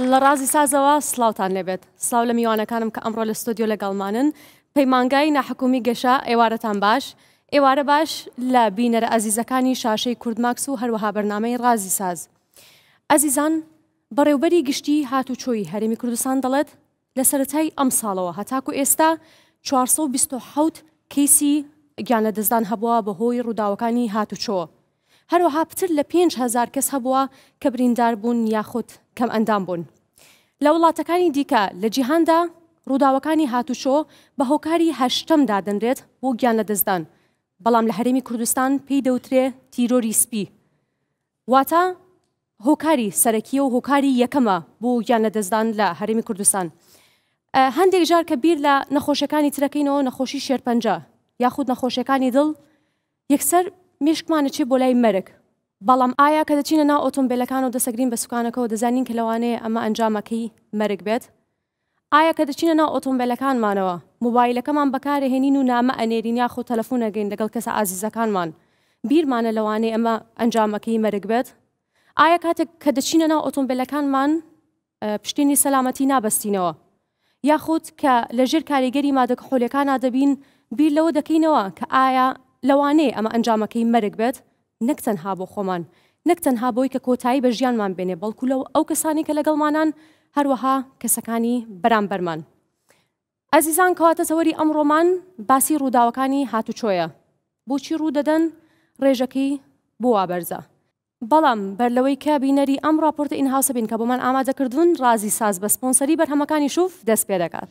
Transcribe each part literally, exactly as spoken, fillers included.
لە ڕازی سازەوە سڵاوتان لێبێت. سڵاو لە میوانەکانم کە ئەمڕۆ لە ستۆدیۆ لەگەڵمانن. پەیمانگای ناحکومی گەشە ئێوارەتان باش. ئێوارە باش لە بینەرە ئەزیزەکانی شاشەی کوردماکس و هەروەها بەرنامەی ڕازی ساز. ئەزیزان، بەڕێوبەری گشتی هاتوچۆی هەرێمی کوردستان دەڵێت لە سەرەتای ئەم ساڵەوە هەتاکو ئێستا چوار سەد و بیست و حەوت کەیسی گیانلەدەستدان هەبووە بەهۆی ڕووداوەکانی هاتوچۆ. هەروەها پتر لە پێنج هەزار کەس هەبووە کە بریندار بوون یاخود کەم ئەندام بوون. لە وڵاتەکانی دیکە لە جیهاندا ڕووداوەکانی هاتوچۆ بە هۆکاری هەشتەمدا دەنرێت بۆ گیانلەدەستدان، بەڵام لە هەرێمی کوردستان پێی دەوترێ تیرۆری سپی، واتە هۆکاری سەرەکیە و هۆکاری یەکەمە بۆ گیانلەدەستدان لە هەرێمی کوردستان. هەندێک جار کە بیر لە نەخۆشیەکانی ترەکەینەوە، نەخۆشی شێرپەنجە یاخود نەخۆشیەکانی دڵ، یەکسەر مێشکمانە چێ بۆ لای مەرگ. بەڵام ئایا کە دەچینە ناو ئۆتۆمبیلەکان و دەسەگرین بە سوکانەکەەوە دەزانین کە لەوانەیە ئەمە ئەنجامەکەی مەرگ بێت؟ ئایا کە دەچینە ناو ئۆتۆمبیلەکانمانەوە موبایلەکەمان بەکارهێنین و نامە ئەنێرین یاخۆ تەلەفۆنەگەین لەگەڵ کەسە ئازیزەکانمان، بیرمانە لەوانەیە ئەمە ئەنجامەکەی مەرگ بێت؟ ئایا کاتێک کە دەچینە ناو ئۆتۆمبیلەکانمان پشتێنی سەلامەتی نابەستینەوە، یاخود کە لەژێر کاریگەری مادەکحۆلیەکانە دەبین، بیر لەوە دەکەینەوە کە ئایا لەوانەیە ئەمە ئەنجامەکەی مەرگ بێت؟ نەک تەنها بۆ خۆمان، نەک تەنها بۆی کە کۆتایی بە ژیانمان بێنێ، بەڵکو لەو ئەو کەسانی کە لەگەڵمانان، هەروەها کەسەکانی بەرامبەرمان. ئەزیزان، کەواتە تەوەری ئەمڕۆمان باسی ڕووداوەکانی هاتوچۆیە. بۆچی ڕوودەدەن؟ ڕێژەکەی بۆ وابەرزە. بەڵام بەر لەوەی کە بینەری ئەم راپۆرتە ئین-هاوسە بین کە بۆمان ئامادەکردوون، ڕازی ساز بە سپۆنسەری بەرهەمەکانی شوف دەست پێ دەکات.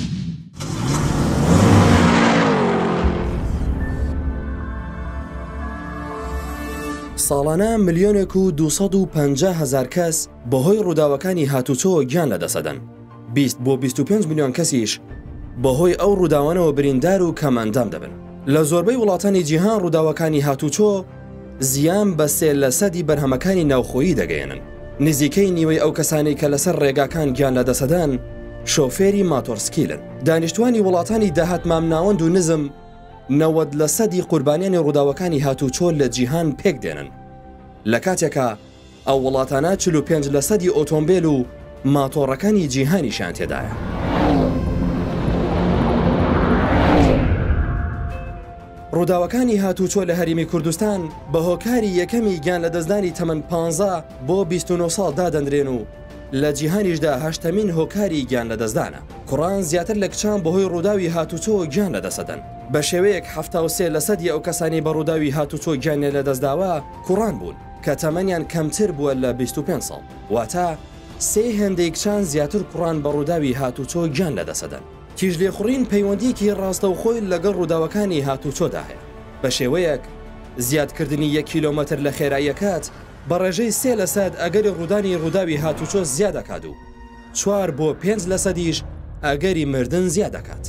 ساڵانە ملیۆنێک و دووسەد و پەنجا هەزار کەس بەهۆی ڕووداوەکانی هاتوچۆ گیان لەدەسەدەن. بیست بۆ بیست و پێنج ملیۆن کەسیش بەهۆی ئەو ڕووداوانەوە بریندار و کەمەندام دەبن. لە زۆربەی وڵاتانی جیهان ڕووداوەکانی هاتوچۆ زیان بە سێ لە سەدی بەرهەمەکانی ناوخۆیی دەگەێنن. نزیکەی نیوەی ئەو کەسانی کە لەسەر ڕێگاکان گیان لەدەسەدان شۆفێری ماتۆرسکیلن. دانیشتوانی وڵاتانی داهات مامناوەند و نزم نەوەد لە سەدی قوربانیانی ڕووداوەکانی هاتوچۆ لە جیهان پێک دێنن، لە کاتێکە ئەو وڵاتانە چل و پێنج لە سەدی ئۆتۆمبیل و ماتۆڕەکانی جیهانیشان تێدایە. ڕووداوەکانی هاتوچۆ لە هەرێمی کوردستان بە هۆکاری یەکەمی گیان لەدەستدانی تەمەن پانزە بۆ بیست و نۆ ساڵ دادەنرێن و لە جیهانیشدا هەشتەمین هۆکاری گیان لەدەستدانە. کوڕان زیاتر لە کچان بەهۆی ڕووداوی هاتوچۆ گیان لەدەسەدەن. بە شێوەیەک هەفتە و سێ لە سەدی ئەو کەسانی بە ڕووداوی هاتوچۆ گیانیان لەدەستداوە کوڕان بوون کە تەمەنیان کەمتر بووە لە بیست و پێنج ساڵ، واتە سێ هێندەی کچان زیاتر کوڕان بە ڕووداوی هاتوچۆ گیان لەدەسەدەن. کیژلێخوڕین پەیوەندیەکی ڕاستەوخۆی لەگەڵ ڕووداوەکانی هاتوچۆدا هەیە. بە شێوەیەک زیادکردنی یەک کیلۆمەتر لە خێراییەکات بە ڕێژەی سێ لە سەد ئەگەری ڕوودانی ڕووداوی هاتوچۆ زیاد دەکات و چوار بۆ پێنج لە سەدیش ئەگەری مردن زیاد دەکات.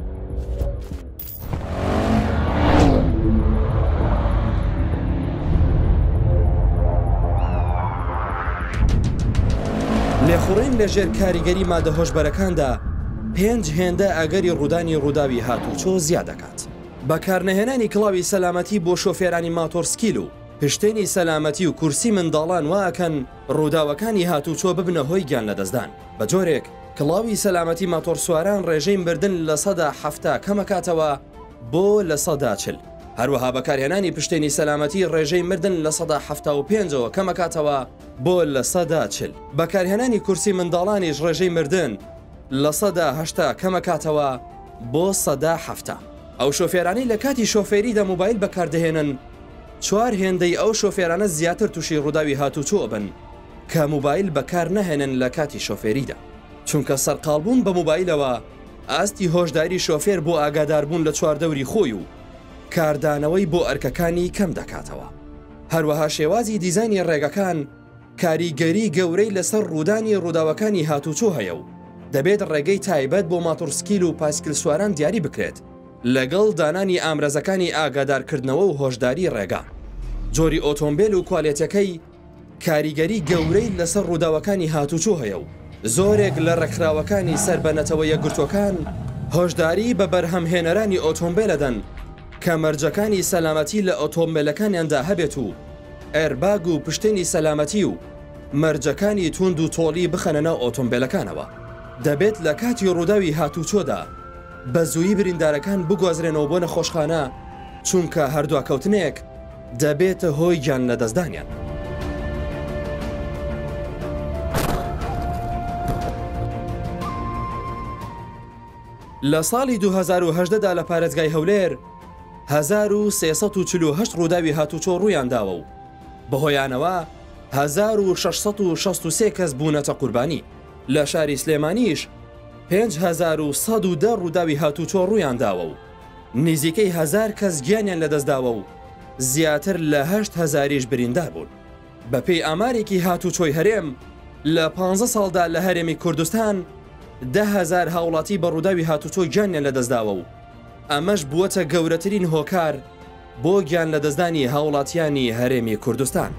لێخوڕین لە ژێر کاریگەری مادە هۆشبەرەکاندا پێنج هێندە ئەگەری ڕوودانی ڕووداوی هاتوچۆ زیاد دەکات. بەکارنەهێنانی کڵاوی سەلامەتی بۆ شۆفێرانی ماتۆرسکیل و پشتێنی سەلامەتی و کورسی منداڵان واکەن ڕووداوەکانی هاتوچۆ ببنە هۆی گیان لەدەستدان. بە جۆرێک کڵاوی سەلامەتی ماتۆرسواران ڕێژەی مردن لە سەدا هەفتە کەمەکاتەوە بۆ لە سەدا چل. هەروەها بەکارهێنانی پشتێنی سەلامەتی ڕێژەی مردن لە سەدا هەفتە و پێنجەوە کەمەکاتەوە بۆ لە سەدا چل. بەکارهێنانی کورسی منداڵانیش ڕێژەی مردن لە سەدا هەشتا کەمەکاتەوە بۆ سەدا هەفتە. ئەو شۆفێرانی لە کاتی شۆفێریدا موبایل بەکاردەهێنن، چوار هێندەی ئەو شۆفێرانە زیاتر تووشی ڕووداوی هاتوچۆ بن کە موبایل بەکار نەهێنن لە کاتی شۆفێریدا، چونکە سەرقاڵبوون بە موبایلەوە ئاستی هۆشداری شۆفێر بۆ ئاگاداربوون لە چواردەوری خۆی و کاردانەوەی بۆ ئەرکەکانی کەم دەکاتەوە. هەروەها شێوازی دیزانی ڕێگەکان کاریگەری گەورەی لەسەر ڕوودانی ڕووداوەکانی هاتوچۆ هەیە و دەبێت ڕێگەی تایبەت بۆ ماتۆرسکیل و پایسکل سواران دیاری بکرێت لەگەڵ دانانی ئامرەزەکانی ئاگادارکردنەوە و هۆشداری ڕێگا. جۆری ئۆتۆمبیل و کوالێتەکەی کاریگەری گەورەی لەسەر ڕووداوەکانی هاتوچۆ هەیە و زۆرێک لە ڕێکخراوەکانی سەربەنەتەوە یەکگرتوەکان هۆشداری بە بەرهەمهێنەرانی ئۆتۆمبیلەدەن کە مەرجەکانی سەلامەتی لە ئۆتۆمبیلەکانیاندا هەبێت و ئێرباگ و پشتێنی سەلامەتی و مەرجەکانی توند و تۆڵی بخەنە ناو ئۆتۆمبیلەکانەوە. دەبێت لە کاتی ڕووداوی هاتوچۆدا بە زوویی بریندارەکان بگوازرێنەوە بۆ نەخۆشخانە، چونکە هەردووکەوتنێک دەبێتە هۆی گیان لەدەستدانیان. لە ساڵی دوو هەزار و هەژدەدا لە پارێزگای هەولێر هەزار و سێسەد و چل و هەشت ڕووداوی هاتوچۆ ڕوویان داوە و بەهۆیانەوە هەزار و شەشسەد و شەست و سێ کەس بوونەتە قوربانی. لە شاری سلێمانیش پێنج هەزار و سەد و دە ڕووداوی هاتوچۆ ڕوویان داوە و نزیکەی هەزار کەس گیانیان لەدەستداوە و زیاتر لە هەشت هەزاریش بریندار بوون. بەپێی ئامارێکی هاتوچۆی هەرێم لە پانزە ساڵدا لە هەرێمی کوردستان ده هەزار هاوڵاتی بە ڕووداوی هاتوچۆ گیانیان لەدەستداوە و ئەمەش بووەتە گەورەترین هۆکار بۆ گیان لەدەستدانی هاوڵاتیانی هەرێمی کوردستان.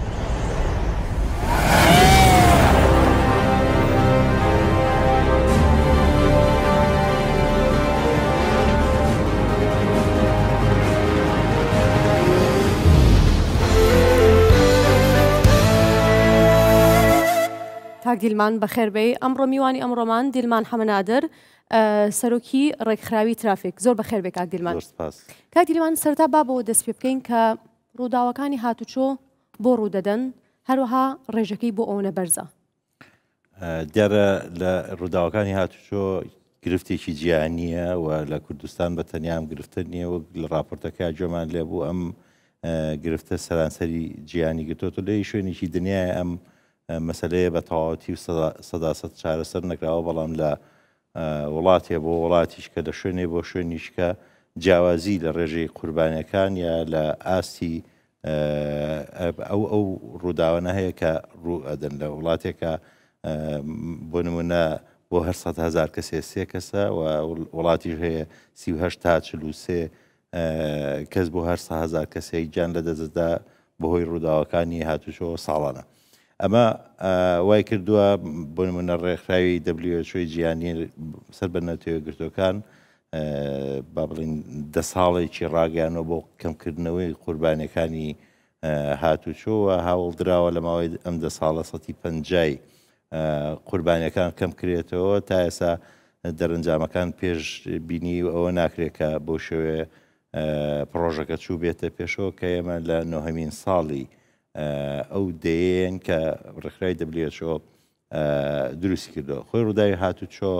کاک دیلمان بەخێربێ. ئەمڕۆ میوانی ئەمڕۆمان دیلمان حەمەنادر، سەرۆکی ڕێکخراوی ترافیک. زۆر بەخێربێ کاک دیلمان. کاک دیلمان سەرتا با بۆ دەست پێ بکەین کە ڕووداوەکانی هاتوچۆ بۆ ڕوودەدەن، هەروەها ڕێژەکەی بۆ ئەوەنە بەرزە. دیارە لە ڕووداوەکانی هاتوچۆ گرفتێکی جیهانیە و لە کوردستان بە تەنیام گرفتە نییە، وەک لە راپۆرتەکە جۆمان لێبوو ئەم گرفتە سەرانسەری جیهانی گرتوۆتە لێی شوێنێکی دنیای ئەم مەسلەیە بە تەواوەتی و سەداسەد چارەسەر نەکراوە، بەڵام لە وڵاتێ بۆ وڵاتیش کە لە شوێنێ بۆ شوێنیشکە جیاوازی لە ڕێژەی قوربانیەکان یا لە ئاستی ئەو ئەو ڕووداوانە هەیە کە ڕوو ئەدەن لە وڵاتێکە بۆ نمونە بۆ هەر سەد هەزار کەسێ سێ کەسە و وڵاتیش هەیە سی و هەشت تا چل و سێ کەس بۆ هەر سە هەزار کەسێک گیان لەدەستدا بەهۆی ڕووداوەکانی هاتوچۆ ساڵانە. ئەمە وای کردووە بۆ نمونە ڕێکخراوی دەبلیو ئەچ ئۆی جیهانی سەر بە نەتەوەگرتوەکان با بڵین دە ساڵێکی ڕاگەیانەوە بۆ کەمکردنەوەی قوربانیەکانی هاتوچۆوە هاوڵ دراوە لە ماوەی ئەم دە ساڵە سەتی پەنجای قوربانیەکان کەم کرێتەوە تا ئێستا دەرەنجامەکان پێش بینی ئەوە ناکرێت کە بۆ شێوێ پرۆژەکە چوو بێتە پێشەوە کە ئێمە لە نۆهەمین ساڵی ئەو دەیەن کە ڕێکخراوی دەبلیو ئەچ ئۆ دروستی کردەوە. خۆی ڕووداوی هاتوچۆ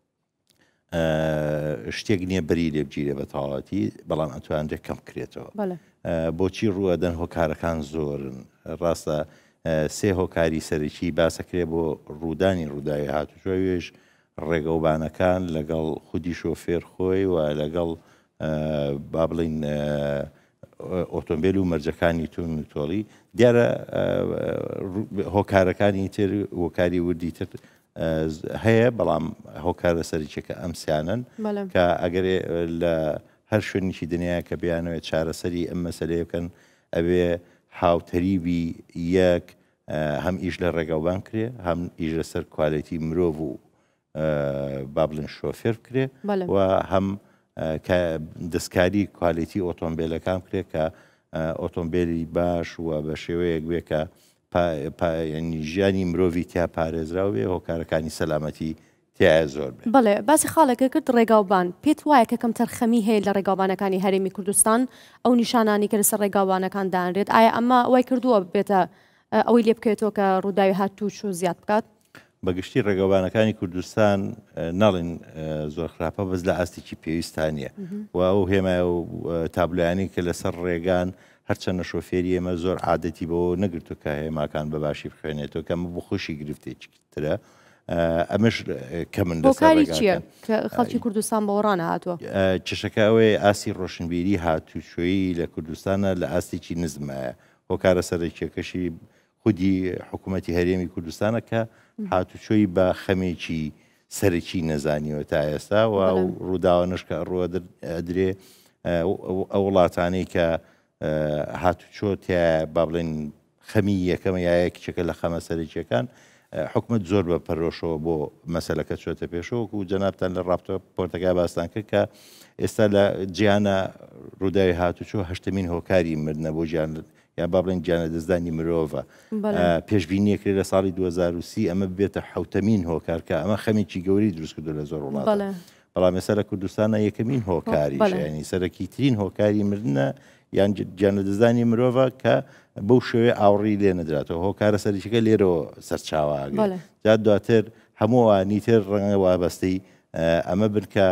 شتێک نییە بەری لێ بگیرێ بە تەواوەتی، بەڵام ئەتوانرێت کەم بکرێتەوە. بۆچی ڕوئەدەن هۆکارەکان زۆرن. ڕاستە سێ هۆکاری سەرەکی باسەکرێ بۆ ڕوودانی ڕووداوی هاتوچۆویش ڕێگەوبانەکان لەگەڵ خودی شۆفێر خۆی و لەگەڵ با بڵین ئۆتۆمبیل و مەرجەکانی تون تۆڵی. دیارە هۆکارەکانی تر وەکاری وردی تر هەیە، بەڵام هۆکارە سەرچێکە ئەمسیانن کە ئەگەر لە هەر شوێنێکی دنیا کە بیانەوێت چارەسەری ئەم مەسەلەیە بکەن ئەوێ هاوتەریبی یەک هەم ئیش لە ڕێگەوبان کرێ، هەم ئیش لەسەر کوالەتی مرۆڤ و با بڵێن شۆفێر بکرێ و هەم دەستکاری کوالەتی ئۆتۆمبیلەکان کرێت کە ئۆتۆمبیلی باش و بە شێوەیەک بێ کە ژیانی مرۆڤی تیا پارێزراوێ، هۆکارەکانی سەلامەتی تایە زۆر بێ. بەڵێ باسی خاڵێکە کرد ڕێگاوبان. پێت وایە کە کەم تەرخەمی هەیە لە ڕێگاوبانەکانی هەرێمی کوردستان ئەو نیشانانی کە لەسەر ڕێگاوبانەکان دانرێت؟ ئایا ئەمە وای کردووە بێتە ئەوەی لێ بکەوێتەوە کە ڕووداوی هاتوچۆ زیاد بکات؟ بەگشتی ڕێگەوبانەکانی کوردستان ناڵین زۆر خراپە، بەس لە ئاستێکی پێویستانیە و ئەو هێمای و تابلویانی کە لەسەر ڕێگان هەرچەندە شۆفێری ئێمە زۆر عادەتی بەوە نەگرتو کە هێماکان بە باشی بخوێنێتەوە کە ئەمە بۆ خۆشی گرفتێکی ترە. ئەمەش کە من بۆکاری چییە کە خەڵکی کوردستان بەوە ڕانەهاتووە؟ چشەکە ئەوەیە ئاسی ڕۆشنبیری هاتوچۆیی لە کوردستانە لە ئاستێکی نزمایە. هۆکارە سەرەکیەکەشی خودی حکوومەتی هەرێمی کوردستانە کە هاتوچۆی بە خەمێکی سەرەکی نەزانیوە تا ئێستا و ڕووداوەنش کە ڕوە ئەدرێ ئەو وڵاتانەی کە هاتوچۆ تیا با بڵێن خەمی یەکەمە یا یەکێکە لە خەمە سەرەکیەکان حکومت زۆر بە پەرۆشەوە بۆ مەسەلەکە چۆتە پێشەوە و جەنابتان لە ڕاپۆرتە پۆرتەکای باستان کرد کە ئێستا لە جیانە ڕووداوی هاتوچۆ هەشتمین هۆکاری مردنە بۆ گیان یا با بڵێن گیانە دەستدانی مرۆڤە پێشبینیەکرێت لە ساڵی دوو هەزار و سی ئەمە بێتە حوتەمین هۆکار کە ئەمە خەمێکی گەوری دروست کردو لە زۆر وڵات بەڵام ێستا لە کوردستانە یەکەمین هۆکاریش ینی سەرەکی ترین هۆکاری مردنە یان گیانە دەستدانی مرۆڤە کە بەو شێوێ ئاوڕی لێ نەدراتەوە هۆکارە سەرچەکە لێرەوە سەرچاوە جا دواتر هەمووە نیتر ڕەنگە وابەستەی ئەمە بن کە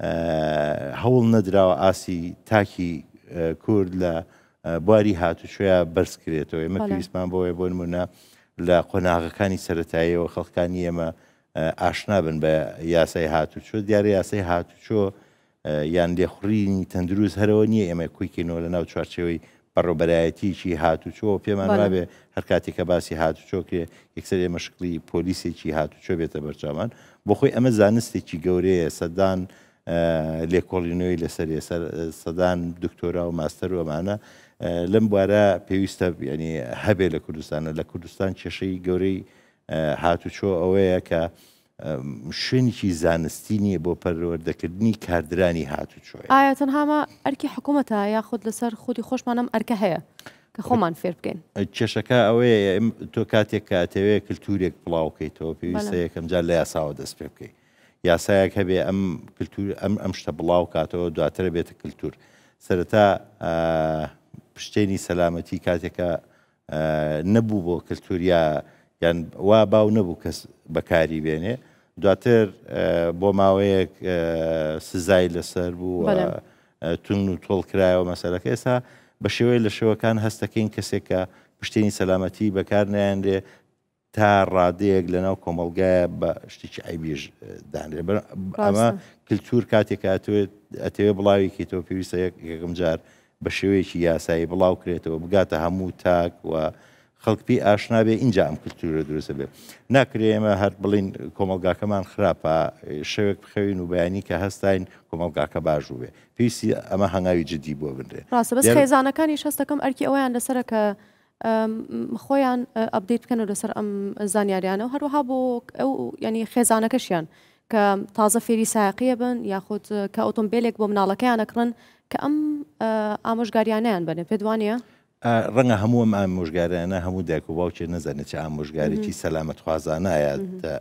هەوڵ نەدراوە ئاسی تاکی کورد لە بواری هاتوچۆیە بەرز کرێتەوە ئێمە پێویستمان بۆیە بۆ نمونە لە قۆناغەکانی سەرەتاییەوە خەڵکانی ئێمە ئاشنا بن بە یاسای هاتوچۆ دیارە یاسای هاتوچۆ یان لێخوڕینی تەندروست هەرەوە نییە ئێمە کویکەینەوە لە ناو چوارچەوەی بەڕۆبەرایەتیکی هاتوچۆ پێمان وابێ هەر کاتێککە باسی هاتوچۆ کرێ یەکسەر مەشقلی پۆلیسێکی هاتوچۆ بێتە بەرچاوان بۆ خۆی ئەمە زانستێکی گەورەیە سەدان لێکۆڵینەوەی لەسەر سەدان دکتۆرا و ماستەر و ئەمانە لەم بوارە پێویستە ینی هەبێ لە کوردستانە لە کوردستان کێشەی گەورەی هاتوچۆ ئەوەیە کە شوێنێکی زانستی نییە بۆ پەروەردەکردنی کاردرانی هاتوچۆی ئایا تەنهامە ئەرکی حکوومەتە یاخود لەسەر خودی خۆشمانم ئەرکە هەیە کە خۆمان فێر بکەین کێشەکە ئەوەیە تۆ کاتێک کاتەوەیە کللتورێک بڵاوکەیتەوە پێویستە یەکەم جار لە یاساوە دەست پێ بکەیت یاسایەک هەبێ ئەم کللتور ئەم ئەم شتە بڵاو کاتەوە دواترە بێتە کللتور سەرەتا پشتێنی سەلامەتی کاتێکە نەبوو بۆ کللتوریا یان وا باو نەبوو کەس بەکاری بێنێ دواتر بۆ ماوەیەک سزای لەسەر بوو تون و تۆڵ کرایەوە مەسەلەکە ئێستا بە شێوەیە لە شێوەکان هەستەکەین کەسێکە پشتێنی سەلامەتی بەکار نایەندێ تا ڕادەیەک لەناو کۆمەڵگایە بە شتێکی ئایبیش دانرێ ئەمە کللتور کاتێک ئەتەوێ بڵاویکەیتەوە پێویستە یەکەم جار بە شێوەیەکی یاسایی بڵاو کرێتەوە بگاتە هەموو تاک و خەڵکی ئاشنا بێ اینجا ئەم کللتورە دروستە بێ ناکرێ ئێمە هەر بڵین کۆمەلگاکەمان خراپە شەوێک بخەوین و بەیانی کە هەستاین کۆمەلگاکە باشوو بێ پێویستی ئەمە هەنگاوی جدی بۆ بنرێ ڕاستە بەس خێزانەکانی شەست دەکەم ئەرکی ئەویان لەسەرە کە خۆیان ئەپدەیت بکەن و لەسەر ئەم زانیاریانە و هەروەها بۆ ئەو ینی خێزانەکەشیان کە تازە فێری سایقیە بن یاخود کە ئۆتۆمبیلێک بۆ مناڵەکەیان ئەکڕن کە ئەم ئامۆژگاریانیان بنێ پێدوانە ڕەنگە هەموو ئەم ئامۆژگارانە هەموو دایک و باوکێ نەزانێت چ ئامۆژگارێکی سەلامەت خوازانایە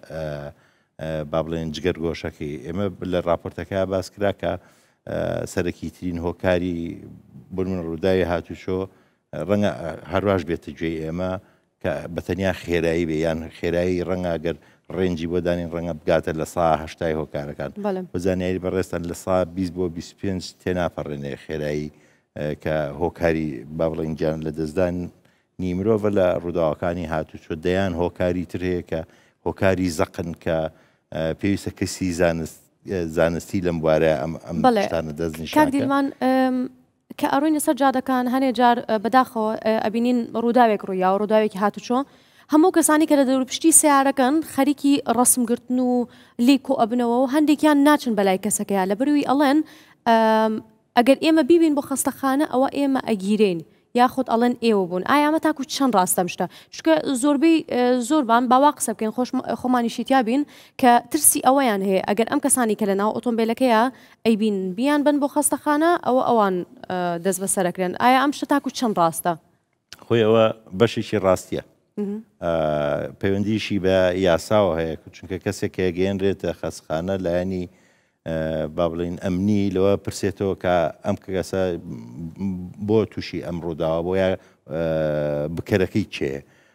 با بڵێن جگەر گۆشەکەی ئێمە لە راپۆرتەکە باس کرا کە سەرەکی ترین هۆکاری بۆ من ڕووداوی هاتوچۆ ڕەنگە هەروەش بێتە گوێی ئێمە کە بەتەنیا خێرایی بێ یان خێرایی ڕەنگە گەر ڕێنجی بۆ دانین ڕەنگە بگاتە لە سا هەشتای هۆکارەکان بە زانیاری بەڕێستان لە سا بیست بۆ بیست و پێنج تێناپەڕێنێ خێرایی کە هۆکاری با بڵێن گیان لە دەستدان نیمرۆڤە لە ڕووداوەکانی هاتوچۆ دەیان هۆکاری تر هەیە کە هۆکاری زەقن کە پێویستە کەسی زانستی لەم بوارە ئەم شتانە دەستنیشان کە ئەڕووی لەسەر جادەکان هەنێ جار بەداخەوە ئەبینین ڕووداوێک ڕوویا و ڕووداوێکی هاتوچۆ هەموو کەسانی کە لە دەوروپشتی سیارەکەن خەریکی ڕسمگرتن و لیکۆ ئەبنەوە و هەندێکیان ناچن بەلای کەسەکەیان لە بەروی ئەڵێن ئەگەر ئێمە بیبین بۆ خەستەخانە ئەوە ئێمە ئەگیرین یاخود ئەڵێن ئێوە بوون ئایامە تاکو چەند ڕاستەم شتە چکە زۆربەی زۆربان باوا قسە بکەین خۆمانیشیتیا بین کە ترسی ئەوەیان هەیە ئەگەر ئەم کەسانی کە لە ناو ئۆتۆمبیلەکەیە ئەیبین بیان بن بۆ خەستەخانە ئەوە ئەوان دەست بەسەرەکرێن ئایا ئەم شتە تاکو چەند ڕاستە خۆی ئەوە بەشێکی ڕاستیە پەیوەندیشی بە یاساوە هەیە چونکە کەسێک کە گەێنرێتە خەستەخانە لایەنی با بڵین ئەمنی لەوە پرسێتەوە کە ئەم کەسە بۆ تووشی ئەم ڕووداوە بۆ یا بکەرەکەی چێ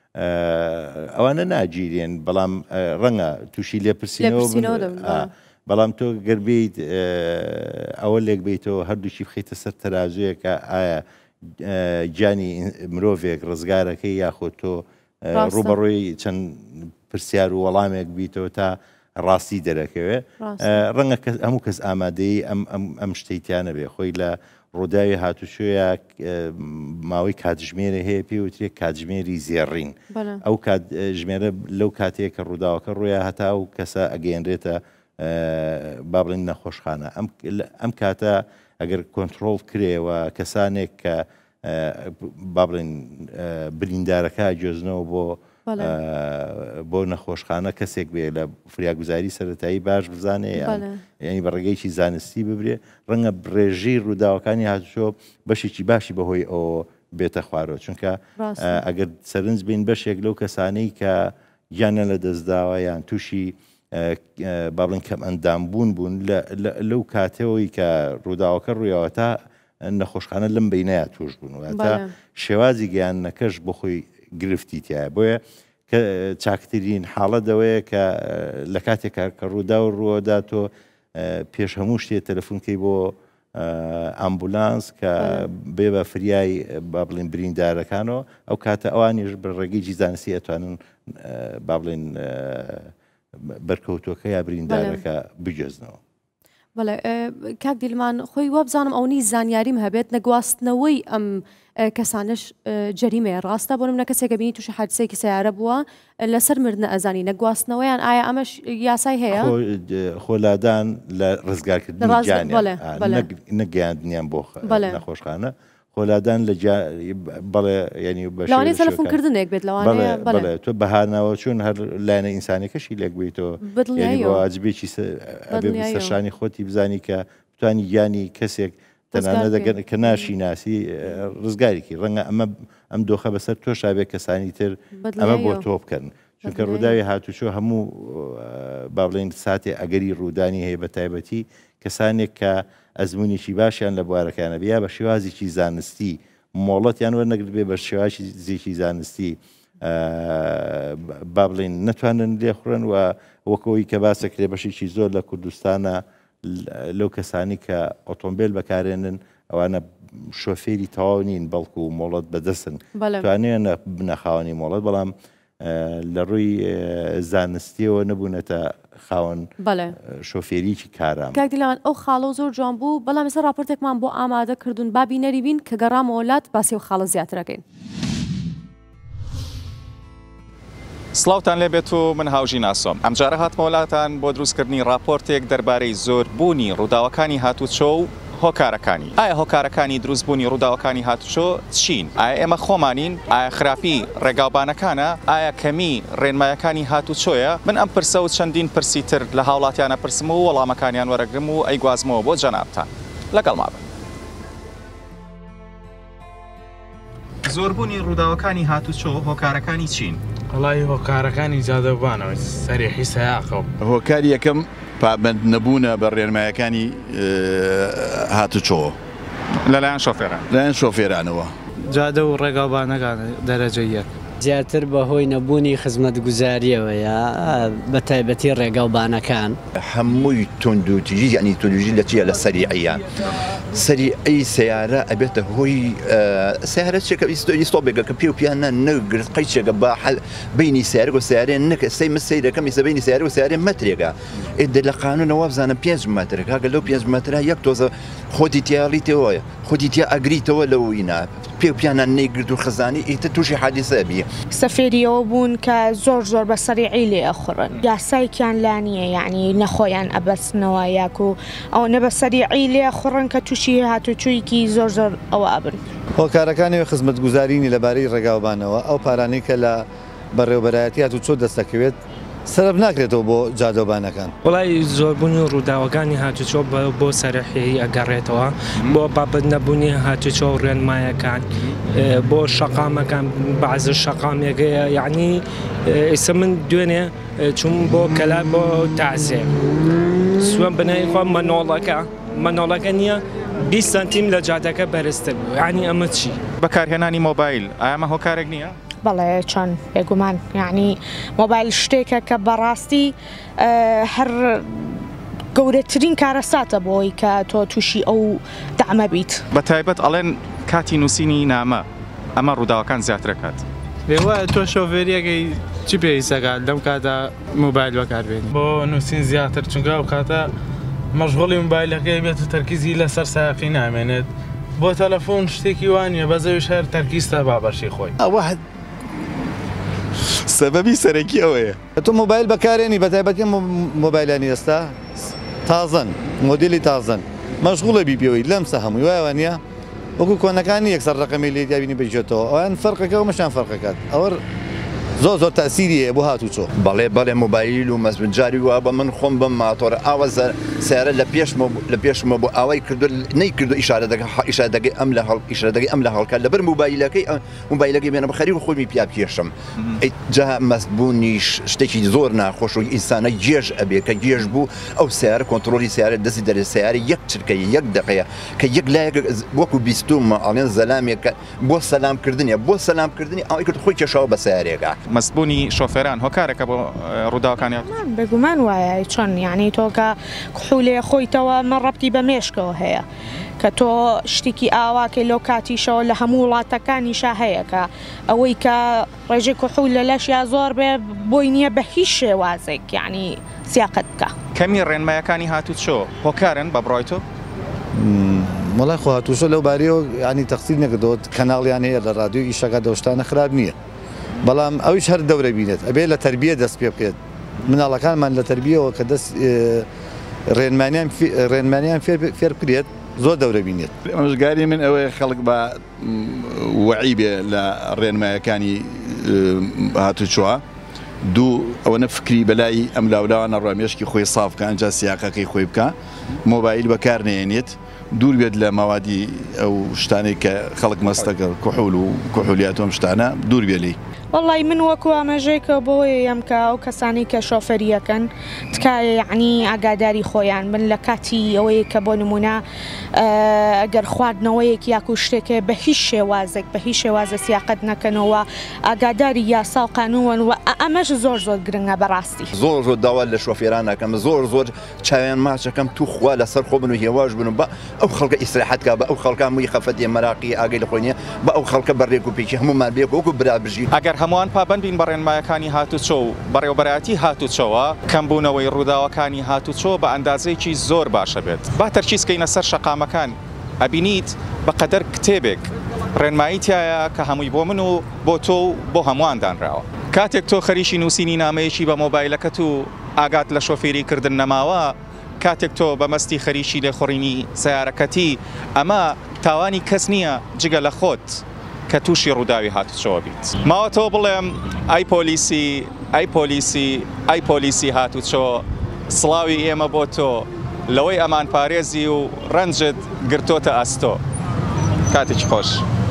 ئەوانە ناگیرێن بەڵام ڕەنگە تووشی لێ پرسینەوە بەڵام تۆ گەربیت ئەوە لێک بیتەوە هەردووشی بخیتە سەر تەرازویەکە ئایا گیانی مرۆڤێک ڕزگارەکەی یاخۆ تۆ ڕوبەڕۆی چەند پرسیار و وەڵامێک بیتەوە تا ڕاستی دەرەکەوێ ڕەنگە هەموو کەس ئامادەی ئەم شتەیتیانە بێ خۆی لە ڕووداوی هاتوچۆیە ماوەی کاتژمێرە هەیە پێوترێک کاتژمێری زێڕین ئەو ژمێرە لەو کاتێک کە ڕووداوەکە ڕوویە هەتا و کەسە ئەگەێنرێتە با بڵێن نەخۆشخانە ئەم کاتە ئەگەر کۆنتترۆل کرێەوە کەسانێک کە با بڵێن بریندارەکە گوێزنەوە بۆ بۆ نەخۆشخانە کەسێک بێ لە فریاگوزاری سەرەتایی باش بزانێ ینی بە ڕێگەیکی زانستی ببرێ ڕەنگە برێژی ڕووداوەکانی هاتوچۆ بەشێکی باشی بەهۆی ئەوە بێتە خوارەوە چونکە ئەگەر سەرنج بین بەشێک لەو کەسانەی کە گیانە لە دەستداوە یان تووشی با بڵێن کەم ئەندام بوون بوون لەو کاتەوەی کە ڕووداوەکە ڕوویەوە تا نەخۆشخانە لەم بینایە توش بوون واتە شێوازی گیانەکەش بۆ خۆی گرفتی تایە بۆیە کە چاکترین حاڵەتەوەیە کە لە کاتێکا کە ڕوودا و ڕووەدا تۆ پێش هەموو شتێ تەلەفۆنکەی بۆ ئامبولانس کە بێ بە فریای با بڵێن بریندارەکانەوە ئەو کاتە ئەوانیش بە ڕێگەی زانستی ئەتوانن با بڵێن بەرکەوتوەکە یا بریندارەکە بجێزنەوە. بەڵێ کاک دیلمان خۆی وە بزانم ئەوەی زانیاریم هەبێت نەگواستنەوەی ئەم کەسانش جەریمەیە ڕاستە بۆ نمونە کەسێکە بینی تووشی حادسەیەکی سیارە بووە لەسەر مردنە ئەزانی نەگواستنەوەیان ئایا ئەمەش یاسای هەیە؟ خۆلادان لە ڕزگارکردنی گیانیان نەگەیاندنیان بۆ نەخۆشخانە خۆلادان لە بەڵێ ینی بەشێ تەلەفۆنکردنێک بێت لەوانەیە بەڵێ تۆ بەهانەوە چون هەر لایەنە ئینسانەکەشی لێک بێتەوە واجبێکی سەرشانی خۆتی بزانی کە بتوانی گیانی کەسێک تەنانە دەگەن کە ناشی ناسی ڕزگارێکی ڕەنگە ئەمە ئەم دۆخە بەسەر تۆ شابێت کەسانی تر ئەمە بۆ تۆ بکەن چونکە ڕووداوی هاتوچۆ هەموو با بڵێن ساتێ ئەگەری ڕوودانی هەیە بە تایبەتی کەسانێک کە ئەزمونێکی باشیان لە بوارەکانە بیا بە شێوازێکی زانستی مۆڵەتیان وەرنەگرت بێ بە شێوازی زێکی زانستی با بڵێن نەتوانن لێخڕن و وەکەوەی کە باسەکرێ بەشێکی زۆر لە کوردستانە لەو کەسانی کە ئۆتۆمبیل بەکارێنن ئەوانە شۆفێری تەواو نین بەڵکو و مۆڵەت بەدەستن توانێنە بنەخاوەنی مۆڵەت بەڵام لە ڕووی زانستیەوە نەبوونەتە خاوەن شۆفێریکی کارام. کاک دیلمان ئەو خاڵە زۆر جوان بوو بەڵام ێستا راپۆرتێکمان بۆ ئامادە کردوون با بینەری بین کە گەڕامەوە وڵات باسی و خاڵە زیاترەکەین. سڵاوتان لێبێت و من هاوژی ناسۆم. ئەمجارە هاتمە وڵاتان بۆ دروستکردنی راپۆرتێک دەربارەی زۆربوونی ڕووداوەکانی هاتوچۆ و هۆکارەکانی. ئایا هۆکارەکانی دروستبوونی ڕووداوەکانی هاتوچۆ چین؟ ئایا ئێمە خۆمانین؟ ئایا خراپی ڕێگاوبانەکانە؟ ئایا کەمی ڕێنمایەکانی هاتوچۆیە؟ من ئەم پرسە و چەندین پرسی تر لە هاوڵاتیانە پرسم و وەڵامەکانیان وەرەگرم و ئەیگوازمەوە بۆ جەنابتان. لەگەڵ ما بن. زۆربوونی ڕووداوەکانی هاتوچۆ هۆکارەکانی چین؟ وڵی هۆکارەکانی جادەبانەوە سەریحی سەیاقە هۆکاری یەکەم پابند نەبوونە بە ڕێنمایەکانی هاتوچۆ لەلایەن شۆفێران لایەن شۆفێرانەوە جادە و ڕێگاوبانەکان دەرەجە یەک زیاتر بەهۆی نەبوونی خزمەتگوزاریەوەیە بە تایبەتی ڕێگاوبانەکان هەمووی تونندوتیژی ینی تونجی لە چیە لە سەریعیان سەریعی سیارە ئەبێتە هۆی سیارە چێکە ئیستۆبێکە کە پێ و پیانە نەگرت قەیچێکە بە بینی سیارە و سیارێن نەکە سەی مسەیرەکەم ئیسە بینی سیارە و سیارێ مەترێکە ئێدە لە قانونەوە بزانە پێنج مەترێک کاکە لەو پێنج مەترە یەک تۆزە خۆتی تیاڵیتەوەیە خۆتی تیا ئەگریتەوە لەوەینا پێ و پیانە نەیگرت و خزانی ئیتە تووشی حادیسە بیە سەفێریەوە بوون کە زۆر زۆر بە سەریعی لێ ئەخڕن یاسایکیان لا نییە یعنی نەخۆیان ئەبەستنەوە یاک و ئەو نە بە سەریعی لێ خوڕن کە تووشی هاتوچوویکی زۆر زۆر ئەوە ئەبن هۆکارەکانی خزمەتگوزارینی لەبارەی ڕێگاوبانەوە ئەو پارانەی کە لە بەڕێوەبەرایەتی هاتوچۆ دەستەکەوێت سەرب ناکرێتەوە بۆ جادۆبانەکان وڵی زۆربوونی و ڕووداوەکانی هاتوچۆ بۆ سەرەحی ئەگەڕێتەوە بۆ بابەت نەبوونی هاتوچۆ و ڕێنمایەکان بۆ شەقامەکان بەعزە شەقامێکەیە یعنی ئێستا من دوێنێ چوون بۆ کەلا بۆ تازێ سوێن بنای خۆ مەنۆڵەکە مەنۆڵەکە نییە بیست سانتیم لە جادەکە بەرزتر بوو یعنی ئەمە چی؟ بەکارهێنانی مۆبایل ئایا ئەمە هۆکارێک نییە؟ بەڵێ چۆن بێگومان یعنی مۆبایل شتێکە کە بەڕاستی هەر گەورەترین کارەساتە بۆی کە تۆ تووشی ئەو دامە بیت بە تایبەت ئەڵێن کاتی نووسینی نامە ئەمە ڕووداوەکان زیاترەکات بێوە تۆ شۆفێریەکەی چی پێی سەگات لەم کاتە مۆبایل بەکاربێنی بۆ نووسین زیاتر چونکە ئەو کاتە مەشغوڵی مۆبایلەکەی بێتە تەرکیزی لەسەر سایقی نامێنێت بۆ تەلەفۆن شتێکی وانە بەزەویش هەر تەرکیزتە بابەشی خۆی ئەوە سەبەبی سەرەکی ئەوەیە تۆ مۆبایل بەکارێنی بە تایبەتی مۆبایلانی ئێستا تازن مۆدیلی تازن مەشغوڵە بیبیەوەی لەمسە هەمووی وایە نییە وەکو کۆنەکانی یەکسەر ڕقەمی لێ دیابینی بێژێتەوە ئەویان فەرقەکە و مەشان فەرقەکات ئەوە زۆر زۆر تاسیری بۆ هاتوچۆ بەڵێ بەڵێ موبایل و مەزبنجاری وە بە من خۆم بم ماتۆرە ئاوە سیارە لە پێشمە لە پێشمە بۆ ئاوای کردو نەی کردو ئیشارە دەگە ئیشارە دەگەی ئەم لە هەڵ ئیشارە دەگەی ئەم لە هەڵکات لەبەر موبایلەکەی موبایلەکەی بێنە بەخەری و خۆمی پیا پێشم جا مەستبوونیش شتێکی زۆر ناخۆش و ئینسانە گێژ ئەبێ کە گێژ بوو ئەو سیارە کۆنتترۆلی سیارە دەستی دەرێ سیارە یەک چرکەی یەک دقەیە کە یەک لایەک وەکو بیستومە ئەڵێن زەلامێک بۆ سەلامکردنیە بۆ سەلامکردنی ئەوەی کرد خۆی کێشاوە بە سیارێکە مەستبوونی شۆفێران هۆکارێکە بۆ ڕووداوەکانی بێگومان وایە چۆن یعنی تۆکە کحولێ خۆیتەوە من ڕەبتی بە مێشکەوە هەیە کە تۆ شتێکی ئاواکە لەو کاتیشەوە لە هەموو وڵاتەکانیشا هەیە کە ئەوەی کە ڕێژێ کحول لە لەشیا زۆر بێ بۆی نییە بە هیچ شێوازێک یعنی سیاقت بکە کەمی ڕێنمایەکانی هاتوچۆ هۆکارن بە بڕای تۆ؟ مەڵای خۆ هاتوچۆ لەو باریەوە ینی تەقسیر نەکردەوە کەناڵیان هەیە لە ڕادیۆ ئیشەکە دەشتانە خراپ نییە بەڵام ئەویش هەر دەورە بینێت ئەبێ لە تەربیە دەست پێ بکرێت مناڵەکانمان لە تەربیەوە کە دەست ڕێنمانیان ڕێنمانیان فێر بکرێت زۆر دەورە بینێت ئەمەژگاری من ئەوەیە خەڵک بە وەعی بێ لە ڕێنمایەکانی هاتوچۆوە دوو ئەوەنە فکری بەلای ئەم لاولاوانە ڕامێشکی خۆی سافکە ئەنجا سیاقەکەی خۆی بکە مۆبایل بەکار نێنێت دوور بێت لە ماوادی ئەو شتانێک کە خەڵک مەستەکە کوحول و کوحولیاتۆم شتانە دوور بێلی والله من وەکو ئاماژەیەکە بۆیە ئەم کە ئەو کەسانی کە شۆفەریەکەن تکایە یعنی ئاگاداری خۆیان من لە کاتی ئەوەیە کە بۆ نمونە ئەگەر خواردنەوەیەک یاکو شتێکە بە هیچ شێوازێک بە هیچ شێوازە سیاقت نەکەنەوە ئاگاداری یاسا و قانون و ئەمەش زۆر زۆر گرنگە بەڕاستی زۆر زۆر داوا لە شۆفێرانەکەم زۆر زۆر چاویان ماچەکەم تو خوا لەسەر خۆ بن و هێواش بن و بە ئەو خەڵکە ئیسراحەتکە بە ئەو خەڵکان مووی خەفەتی مەراقی ئاگەی لە خۆنیە بە ئەو خەڵکە بەڕێک و پێکی هەمومان بێک وەکو برابژی ئەگەر هەمووان پابند بین بە ڕێنمایەکانی هاتوچۆ و بەڕێوەبەرایەتی هاتوچۆوە کەمبوونەوەی ڕووداوەکانی هاتوچۆ بە ئەندازەیەکی زۆر باشە بێت با تەرکیزکەینە سەر شەقامەکان ئەبینیت بەقەدەر کتێبێک ڕێنمایی تایە کە هەمووی بۆ من و بۆ تۆ و بۆ هەمووان دانراوە کاتێک تۆ خەریکی نووسینی نامەیەکی بە مۆبایلەکەت و ئاگات لە شۆفێری کردن نەماوە کاتێک تۆ بە مەستی خەریکی لێخۆڕینی سیارەکەتی ئەمە تاوانی کەس نییە جگە لە خۆت کە تووشی ڕووداوی هاتوچۆوە بیت ماوەتەوە بڵێم ئەی پۆلیسی ئەی پۆلیسی ئەی پۆلیسی هاتوچۆ سڵاوی ئێمە بۆ تۆ لەوەی ئەمان پارێزی و ڕەنجت گرتۆتە ئەستۆ کاتێکی خۆش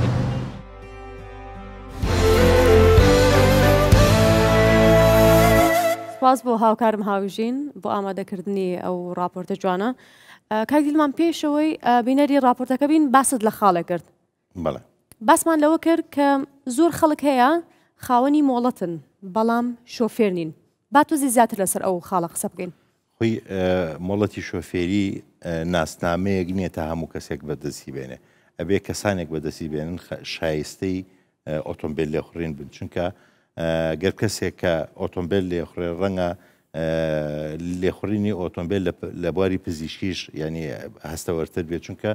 سپاس بۆ هاوکارم هاوژین بۆ ئامادەکردنی ئەو راپۆرتە جوانە کاکدیلمان پێشەوەی بینەری راپۆرتەکە بین باست لە خاڵە کرد بەڵێ باسمان لەوە کرد کە زۆر خەڵک هەیە خاوەنی مۆڵەتن بەڵام شۆفێر نین با توزی زیاتر لەسەر ئەو خاڵە قسە بکەین خۆی مۆڵەتی شۆفێری ناسنامەیەک نییە تا هەموو کەسێک بەدەستی بێنێ ئەبێ کەسانێک بەدەستی بێنن شایستەی ئۆتۆمبیل لێخوڕین بن چونکە گەر کەسێک کە ئۆتۆمبیل لێخوڕێ ڕەنگە لێخوڕینی ئۆتۆمبیل لە بواری پزیشکیش ینی هەستەوەرتر بێت چونکە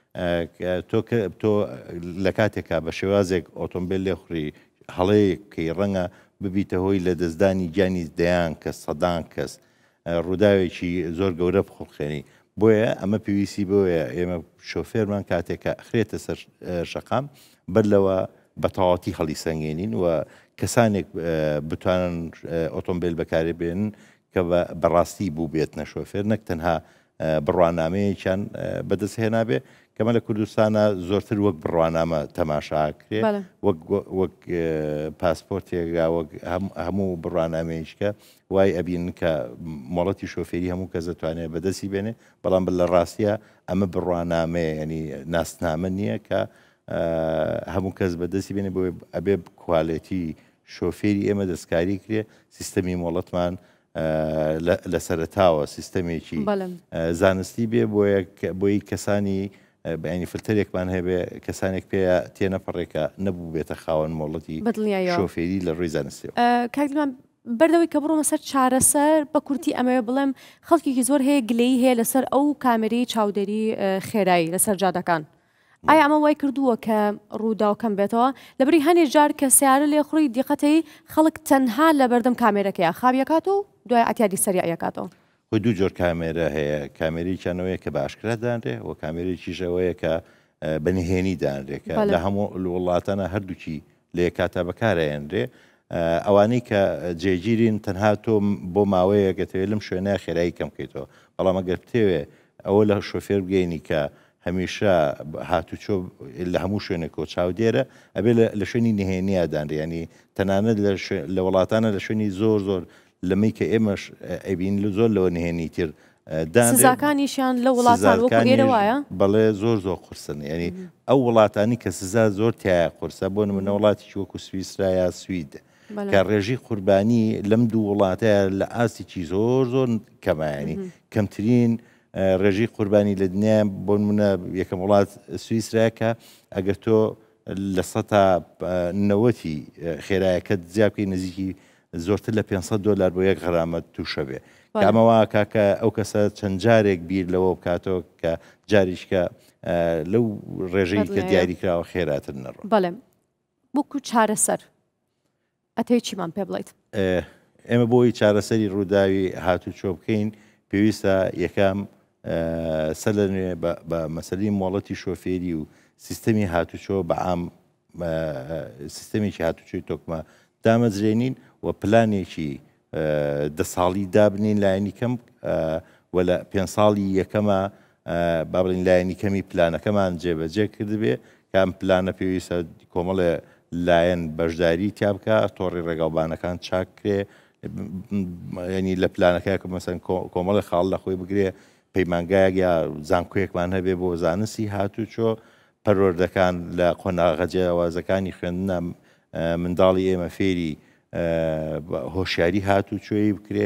تۆ لە کاتێکا بە شێوازێک ئۆتۆمبیل لێخوڕی هەڵەیەکی ڕەنگە ببیتە هۆی لە دەستدانی گیانی دەیان کەس سەدان کەس ڕووداوێکی زۆر گەورە بخۆخێنی بۆیە ئەمە پێویستی بۆیە ئێمە شۆفێرمان کاتێکە ئەخرێتە سەر شەقام بەر لەوە بە تەواوەتی هەڵی سەنگێنین و کەسانێک بتوانن ئۆتۆمبیل بەکارێ بێنن کە بەڕاستی بوو بێتنە شۆفێر نەک تەنها بڕوانامەیەکیان بەدەستهێنابێ کەمە لە کوردستانە زۆرتر وەک بڕوانامە تەماشاکرێ وەک پاسپۆرتێکا وەک هەموو بڕوانامەیەشکە وای ئەبین کە مۆڵەتی شۆفێری هەموو کەس دەتوانێت بەدەستی بێنێ بەڵام لە ڕاستیە ئەمە بڕوانامەیە ینی ناسنامە نییە کە هەموو کەس بەدەستی بێنێ بۆ ئەبێ کوالێتی شۆفێری ئێمە دەستکاری کرێ سیستەمی مۆڵەتمان لە سەرەتاوە سیستەمێکی زانستی بێ بۆی کەسانی بەینی فلتەرێکمان هەبێ کەسانێک پێ تێنەپەڕێکە نەبوو بێتە خاوەن مۆڵەتی شۆفێری لە ڕووی زانستیەوە کاکدمان بەردەوەی کە بڕۆمە سەر چارەسەر بە کورتی ئەمەوێ بڵێم خەڵکێکی زۆر هەیە گلەی هەیە لەسەر ئەو کامێرەی چاودێری خێرایی لەسەر جادەکان ئایا ئەمە وای کردووە کە ڕووداوکەم بێتەوە لەبری هەنێ جار کە سیارە لێ خوڕی دیقەتەی خەڵک تەنها لە بەردەم کامێرەکەیە خاویەکات و دوای ئەتیادی سەریعەکاتەوە خۆی دوو جۆر کامێرە هەیە کامێرەیەکیانەوەیە کە بە ئاشکرا دانرێ و کامێرەیەکیشەوەیە کە بەنهێنی دانرێکە لە هەموو وڵاتانە هەردووکی لێ کاتە بەکارەهێنرێ ئەوانەی کە جێگیرین تەنها تۆ بۆ ماوەیە گەتەوێت لەم شوێنە خێرایی کەم بکەیتەوە بەڵام ئەگەر بتەوێ ئەوە لە شۆفێر بگەینی کە هەمیشە هاتوچۆ لە هەموو شوێنە کۆچاو دێرە ئەبێ لە شوێنی نهێنیادانرێ ینی تەنانەت لە وڵاتانە لە شوێنی زۆر زۆر لەمەی کە ئێمەش ئەبین لە زۆر لەوە نهێنی تر سزاکانیشیان لە وڵاتان وەکو ئێرە وایە بەڵێ زۆر زۆر قورسن ینی ئەو وڵاتانی کە سزا زۆر تایە قورسە بۆ نمونە وڵاتێکی وەکو سویسرا یا سوید کە ڕێژی قوربانی لەم دوو وڵاتەیە لە ئاستێکی زۆر زۆر کەمایانی کەمترین ڕێژی قوربانی لە دنیا بۆ نمونە یەکەم وڵات سویسرا کە ئەگەر تۆ لە سەتا نەوەتی خێرایەکەت زیاد بکەی نزیکی زۆرتر لە پێنجسەد دۆلار بۆ یەک غەرامەت تووشە بێ کامەوە کاکە ئەو کەسە چەند جارێک بیر لەوە بکاتەوە کە جاریشکە لەو ڕێژەی کە دیاری کراوە خێراتر نەڕۆ بەڵێ بۆکو چارەسەر ئەتەوێت چیمان پێ بڵێیت ئێمە بۆی چارەسەری ڕووداوی هاتوچۆ بکەین پێویستە یەکەم سەر لە نوێ بە مەسەلەی مۆڵەتی شۆفێری و سیستەمی هاتوچۆ بە عام سیستەمێکی هاتوچۆی تۆکمە دامەزرێنین و پلانێکی دە ساڵی دابنین لایەنی کەم و لە پێنج ساڵی یەکەمە با بڵین لایەنی کەمی پلانەکەمان جێبەجێ کردبێ کە ئەم پلانە پێویستە کۆمەڵێ لایەن بەشداری تیا بکە تۆڕی ڕێگاوبانەکان چاکرێ ینی لە پلانەکە کە مەسەن کۆمەڵی خاڵ لە خۆی بگرێ پەیمانگایەک یا زانکۆیەکمان هەبێ بۆ زانستی هاتوچۆ پەروەردەکان لە قۆناغە جیاوازەکانی خوێندنە منداڵی ئێمە فێری هۆشیاری هاتوچۆیی بکرێ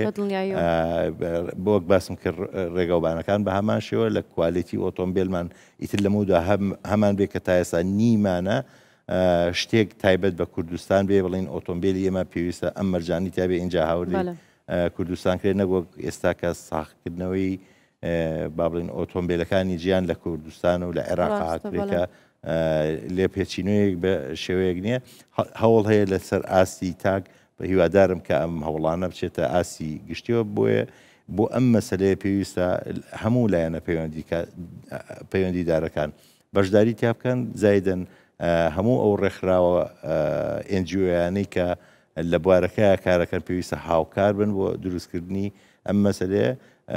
بۆ وەک باسم کرد ڕێگاوبانەکان بە هەمان شێوە لە کوالیتی ئۆتۆمبیلمان ئیتر لەمەودا هەمان بێ کە تا ئێستا نیمانە شتێک تایبەت بە کوردستان بێ بڵین ئۆتۆمبیلی ئێمە پێویستە ئەم مەرجانی تا بێ اینجا هاوردی کوردستان کرێ نەگوە ئێستا کە ساختکردنەوەی با بڵین ئۆتۆمبیلەکانی گیان لە کوردستان و لە عێراق هاتبێکە لێ پێچینوەیەک بە شێوەیەک نییە هەوڵ هەیە لەسەر ئاستی تاک بە هیوادارم کە ئەم هەوڵانە بچێتە ئاسی گشتیەوە بۆیە بۆ ئەم مەسلەیە پێویستە هەموو لایەنە پەیوەندیدارەکان بەشداری تیا بکەن زایدەن هەموو ئەو ڕێکخراوە ئێنجیۆیانەی کە لە بوارەکەی کارەکەن پێویستە هاوکار بن بۆ دروستکردنی ئەم مەسلەیە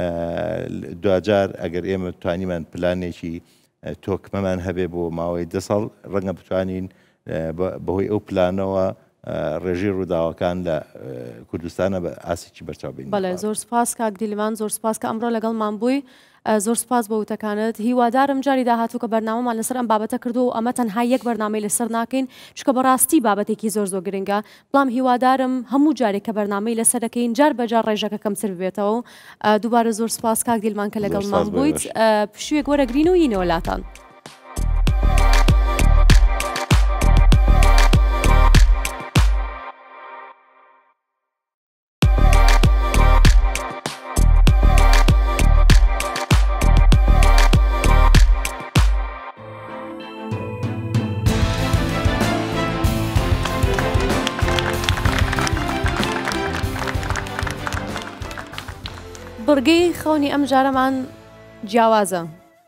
دوجار ئەگەر ئێمە توانیمان پلانێکی تۆکمەمان هەبێ بۆ ماوەی دە ساڵ ڕەنگە بتوانین بەهۆی ئەو پلانەوە ڕێژی ڕووداوەکان لە کوردستانە بە ئاسێکی بەرچاو بین. بەڵێ زۆر سپاس کاک دیلمان زۆر سپاس کە ئەمڕۆ لەگەڵمان بووی زۆر سپاس بە وتەکانت هیوادارم جاری داهاتوو کە بەرنامەمان لەسەر ئەم بابەتە کردو و ئەمە تەنها یەک بەرنامەی لەسەر ناکەین چکە بەڕاستی بابەتێکی زۆر زۆر گرنگە بەڵام هیوادارم هەموو جارێک کە بەرنامەی لەسەر دەکەین جار بەجار ڕێژەکە کەمتر ببێتەوە دووبارە زۆر سپاس کاک دیلمان کە لەگەڵمان بوویت پشوویەک وەرەگرین و یینەوە لاتان. بڕگەی خەونی ئەم جارەمان جیاوازە.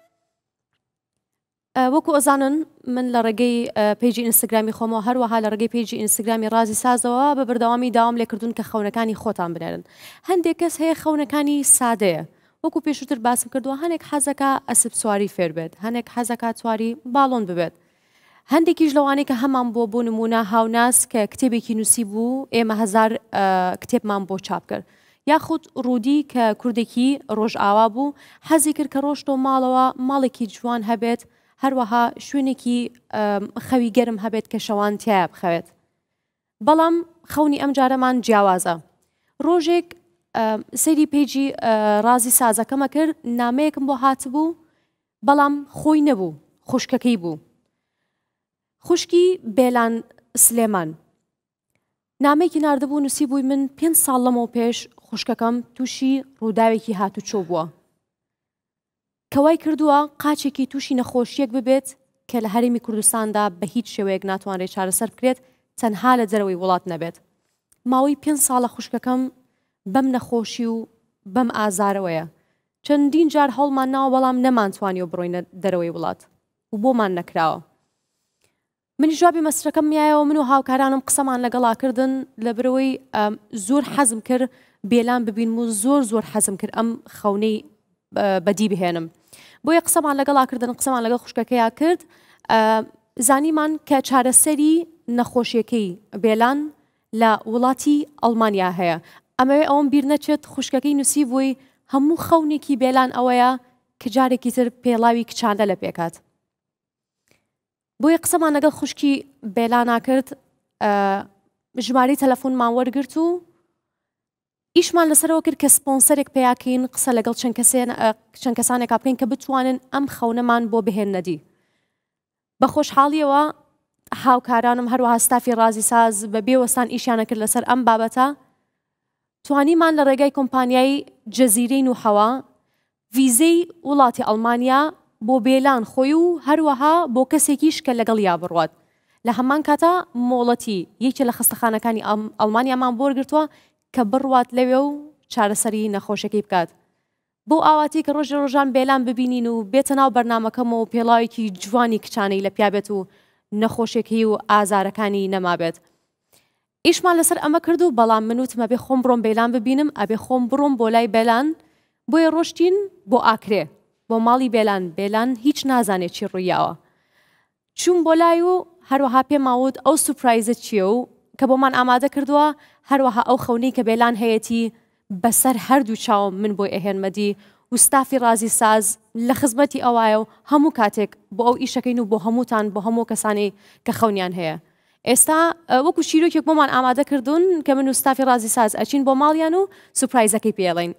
وەکو ئەزانن من لە ڕێگەی پێیجی ئینستاگرامی خۆمەوە هەروەها لە ڕێگەی پێیجی ئینستاگرامی رازی سازەوە بە بەردەوامی داوام لێکردوون کە خەونەکانی خۆتان بنێرن. هەندێک کەس هەیە خەونەکانی سادەیە وەکو پێشووتر باسم کردووە هەنێک حەزەکە ئەسب سواری فێر بێت هەنێک حەزەکە سواری باڵۆن ببێت. هەندێکیش لەوانەیە کە هەمان بۆ بوو نمونە هاوناس کە کتێبێکی نووسی بوو ئێمە هەزار کتێبمان بۆ چاپ کرد. یاخود ڕوودی کە کوردێکی ڕۆژئاوا بوو حەزی کرد کە ڕۆشتۆ ماڵەوە ماڵێکی جوان هەبێت هەروەها شوێنێکی خەوی گەرم هەبێت کە شەوان تایە بخەوێت. بەڵام خەونی ئەم جارەمان جیاوازە. ڕۆژێک سەیری پێیجی رازی سازەکەمە کرد نامەیەکم بۆ هاتبوو بەڵام خۆی نەبوو خوشکەکەی بوو. خوشکی بێلان سلێمان نامەیەکی ناردەبوو نووسی بووی من پێنج ساڵ لەمەوە پێش خوشکەکەم تووشی ڕووداوێکی هاتوچۆ بووە. کەوای کردووە قاچێکی تووشی نەخۆشیەک ببێت کە لە هەرێمی کوردستاندا بە هیچ شێوەیەک ناتوانرێت چارەسەر بکرێت تەنها لە جەرەوەی وڵات نەبێت. ماوەی پێنج ساڵە خوشکەکەم بەم نەخۆشی و بەم ئازارەوەیە. چەندین جار هەوڵمان ناوە بەڵام نەمانتوانیەوە بڕۆینە دەرەوەی وڵات و بۆمان نەکراوە. منی جوابی مەسرەکەم میایەوە من و هاوکارانم قسەمان لەگەڵاکردن لە برەوەی زۆر حەزم کرد بێلان ببین و زۆر زۆر حەزم کرد ئەم خەونەی بەدی بهێنم بۆیە قسەمان لەگەڵاکردن قسەمان لەگەڵ خوشکەکەیا کرد زانیمان کە چارەسەری نەخۆشیەکەی بێلان لە وڵاتی ئەڵمانیا هەیە ئەمەوێ ئەوم بیر نەچێت خوشکەکەی نووسی بووی هەموو خەونێکی بێلان ئەوەیە کە جارێکی تر پێڵاوی کچانە لە پێکات بۆیە قسەمان لەگەڵ خوشکی بێلان کرد ژمارەی تەلەفۆنمان وەرگرت و ئیشمان لەسەرەوە کرد کە سپۆنسەرێک پێیاکەین قسە لەگەڵ چەند کەسانێکا بکەین کە بتوانن ئەم خەونەمان بۆ بهێننەدی بە خۆشحاڵیەوە هاوکارانم هەروەها ستافی رازی ساز بە بێوەستان ئیشیانە کرد لەسەر ئەم بابەتە توانیمان لە ڕێگای کۆمپانیای جەزیرەی نوحەوە ڤیزەی وڵاتی ئەڵمانیا بۆ بێلان خۆی و هەروەها بۆ کەسێکیش کە لەگەڵ یا بڕوات لە هەمان کاتە مۆڵەتی یەکێ لە خستەخانەکانی ئەڵمانیامان بۆرگرتووە کە بڕوات لەوێ و چارەسەری نەخۆشەکەی بکات بۆ ئاواتی کە ڕۆژە ڕۆژان بێلان ببینین و بێتە ناو بەرنامەکەمەوە پێڵاوێکی جوانی کچانەی لە پیابێت و نەخۆشیەکەی و ئازارەکانی نەمابێت ئیشمان لەسەر ئەمە کرد و بەڵام منوتمە بێ خۆم بڕۆم بێلان ببینم ئەبێ خۆم بڕۆم بۆ لای بێلان بۆیە ڕۆشتین بۆ ئاکرێ بۆ ماڵی بێلان بێلان هیچ نازانێت چی ڕوویاوە چوون بۆ لای و هەروەها پێماوت ئەو سوپرایزە چییە و کە بۆمان ئامادە کردووە هەروەها ئەو خەونەی کە بێلان هەیەی بەسەر هەردوو چاوم من بۆی ئەهێنمەدی و ستافی رازی ساز لە خزمەتی ئەوایە و هەموو کاتێک بۆ ئەو ئیشەکەین و بۆ هەمووتان بۆ هەموو کەسانی کە خەونیان هەیە ئێستا وەکو شیرۆکێک بۆمان ئامادە کردوون کە من و ستافی رازی ساز ئەچین بۆ ماڵیان و سوپرایزەکەی پێڵین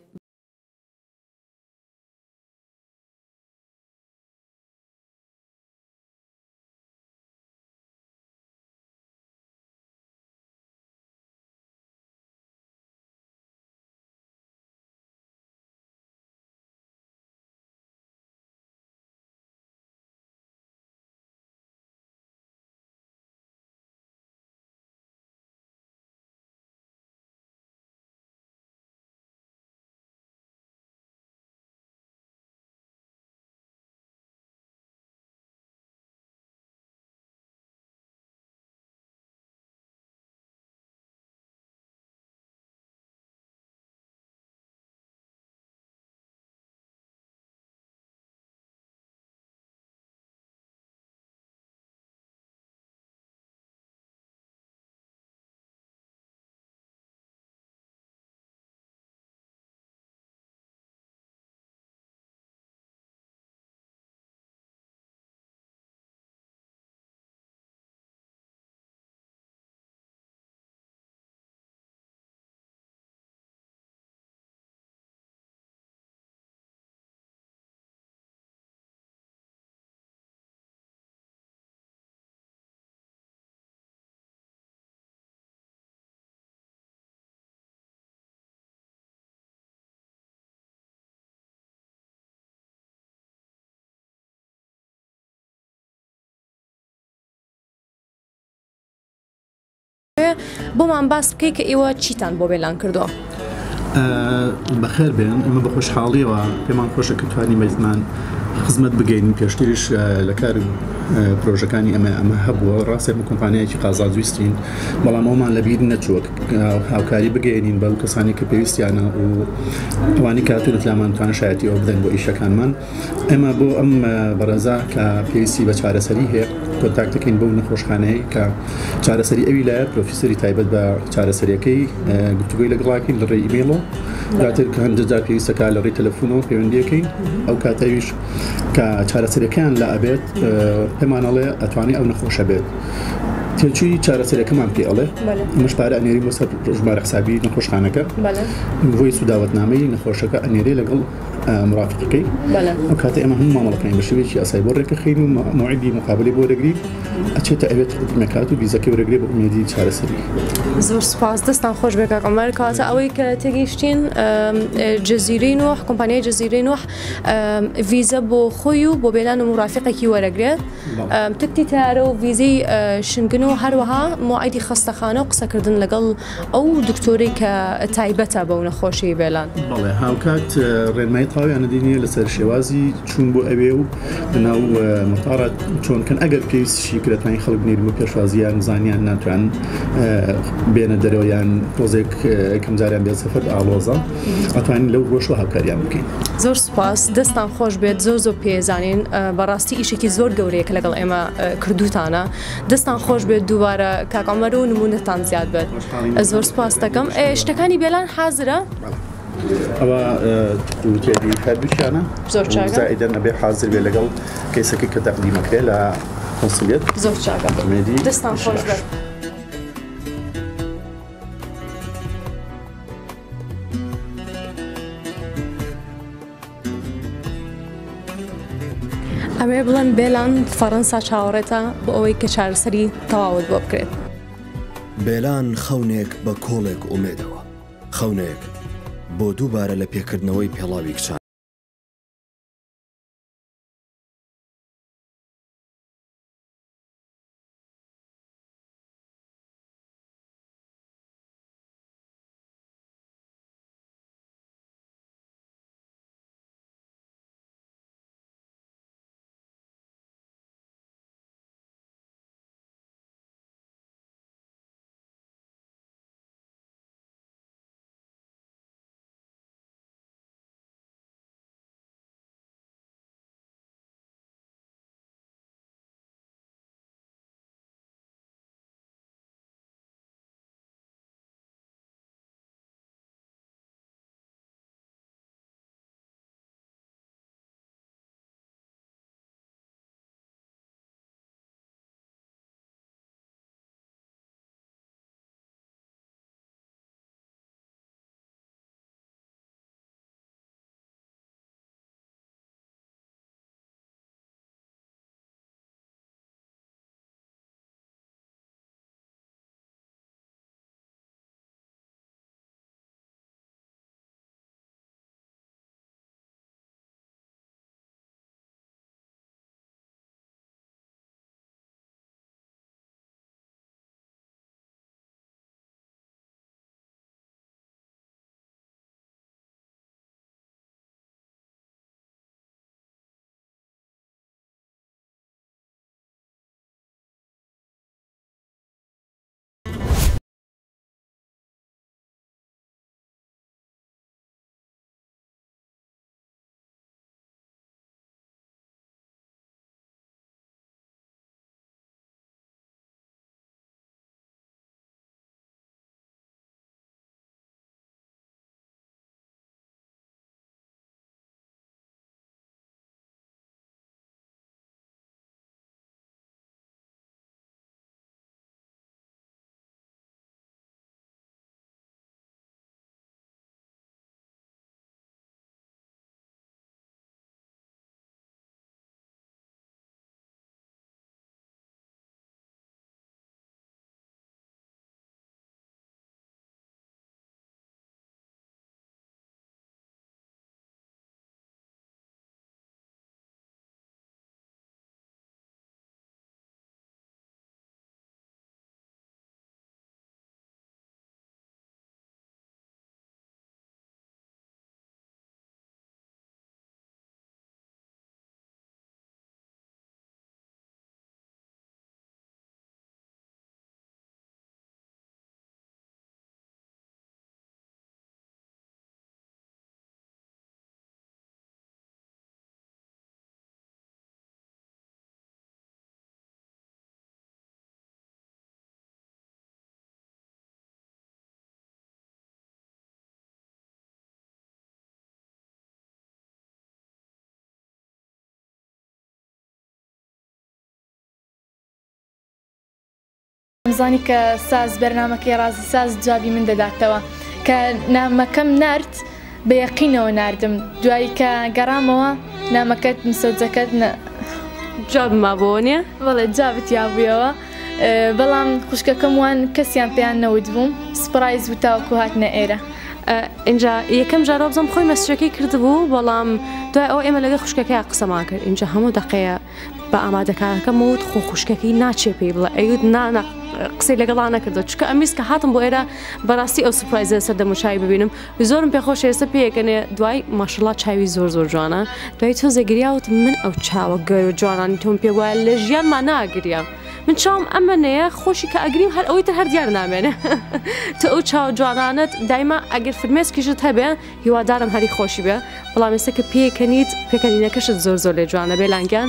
بۆمان باس بکەی کە ئێوە چیتان بۆ بێلان کردووە بەخێر بێن ئەمە بە خۆشحاڵیەوە پێمان خۆشە کە توانی مەزمان خزمەت بگەین پێشتریش لە کار پرۆژەکانی ئەمە ئەمە هەبووە ڕاستێک بە کۆمپانیایکی قازازویستین بەڵام ئەومان لەبیر نەچووە هاوکاری بگەێنین بەو کەسانی کە پێویستیانە و ئەوانی کاتونت لامان شایەتی ئەو بدەن بۆ ئیشەکانمان ئەمە بۆ ئەم بەڕێزا کە پێویستی بە چارەسەری هەیە کۆنتاکتەکەین بەو نەخۆشخانەیە کە چارەسەری ئەوی لایە پرۆفیسەری تایبەت بە چارەسەریەکەی گفتوگوی لەگەڵاکەین لە ڕێی ئیمێڵەوە دواتر کە هەندێکجار پێویستەکە لە ڕێی تەلەفۆنەوە پەیوەندیەکەین ئەو کاتەویش کە چارەسەریەکەیان لە ئەبێت پێمانەڵێ ئەتوانی ئەو نەخۆشە بێت تێچووی چارەسەرەکەمان پێ ئەڵێ ئەمەش پارە ئەنێری بۆ سەر ژمارە حسابی نەخۆشخانەکە بۆی سوداوەتنامەی نەخۆشەکە ئەنێرێ لەگەڵ مرافقەکەی ئەو کاتە ئێمە هەموو مامەڵەکەین بە شێوەیەکی ئاسایی بۆ ڕێکەخین و موعیدی مقابلی بۆ دەگری ئەچێتە ئەوێت خودمەکات و ویزەکەی وەرەگرێ بە ئومێدی چارەسەری زۆر سپاس دەستان خۆش بێ کاک عومەر کاتە ئەوەی کە تێگەیشتین جەزیرەی نوح کۆمپانیای جەزیرەی نوح ڤیزە بۆ خۆی و بۆ بێلان و مرافقێکی وەرەگرێت تکتی تیارە و ڤیزەی شنگن دەکەین و هەروەها موعیدی خەستەخانە و قسەکردن لەگەڵ ئەو دکتۆری کە تایبەتە بەو نەخۆشی بێلان. بەڵێ هاوکات ڕێنمای تاویانە دینیە لەسەر شێوازی چوون بۆ ئەوێ و لەناو مەتارات چۆنکەن ئەگەر پێویستیشی کرێتانی خەڵک بنیر بۆ پێشوازیان زانیان ناتوان بێنە دەرەوەیان تۆزێک کەمجاریان بێت سەفەر ئاڵۆزە ئەتوانین لەو ڕۆژوە هاوکاریان بکەین. زۆر سوپاس، دەستان خۆش بێت، زۆر زۆر پێزانین بەڕاستی ئیشێکی زۆر گەورەیە کە لەگەڵ ئێمە کردوتانە. دەستان خۆش بێت دووبارە کاکەمەرە و نمونەتان زیاد بێت. زۆر سوپاس دەکەم. شتەکانی بێلان حازرە؟ ئەوە تێدی هەردووشیانە زۆر چاکە زائیدەن نەبێ حازر بێ لەگەڵ کەیسەکەی کە تەقدیمەکرێ لە کۆنسڵێت. زۆر چاکە، دەستان خۆش بێت. ئەوێ بڵێن بێلان فەڕەنسا چاوەڕێتە بۆ ئەوەی کە چارەسەری تەواوت بۆ بکرێت. بێلان خەونێک بە کۆڵێک ئومێدەوە، خەونێک بۆ دووبارە لە پێکردنەوەی پێڵاوی کچان. زانی کە ساز بەرنامەکەی رازی ساز جوابی من دەداتەوە کە نامەکەم نرد بە یەقینەوە ناردم دوایی کە گەڕامەوە نامەکەت مسەجەکەت جواب مابووە نیە؟ بەڵێ جوابت یابوویەوە بەڵام خوشکەکەم وان کەسیان پێیان نەوت بووم سپرایز بوو تاوەکو هاتنە ئێرە اینجا یەکەم جارۆ بزەم خۆی مەسجەکەی کردبوو بەڵام دوای ئەو ئێمە لەگە خوشکەکەی قسەمان کرد اینجا هەموو دقەیە بە ئامادەکارەکەم وت خۆ خوشکەکەی ناچێ پێی بڵێ ئەیوت نانە قسەی لەگەڵا نەکردو چکە ئەمیست کە هاتم بۆ ئێرە بەڕاستی ئەو سوپرایزە سەر دەموچایی ببینم زۆرم پێخۆش ئێستا پێیەکەنێ دوای ماشەڵڵا چاوی زۆر زۆر جوانە دوای تۆ زەگریاوت من ئەو چاوە گەور و جوانانی تۆم پێ وایە لە ژیانمان ناگریا من چاوم ئەمەنەیە خۆشی کە ئەگریم هەر ئەوەی تر هەر دیار نامێنێ تۆ ئەو چاو جوانانت دایما ئەگەر فرمێسکیشت هەبێ هیوادارم هەری خۆشی بێ بەڵام ئێستا کە پێکەنیت پێکەنینەکەشت زۆر زۆر لێ جوانە بێلانگیان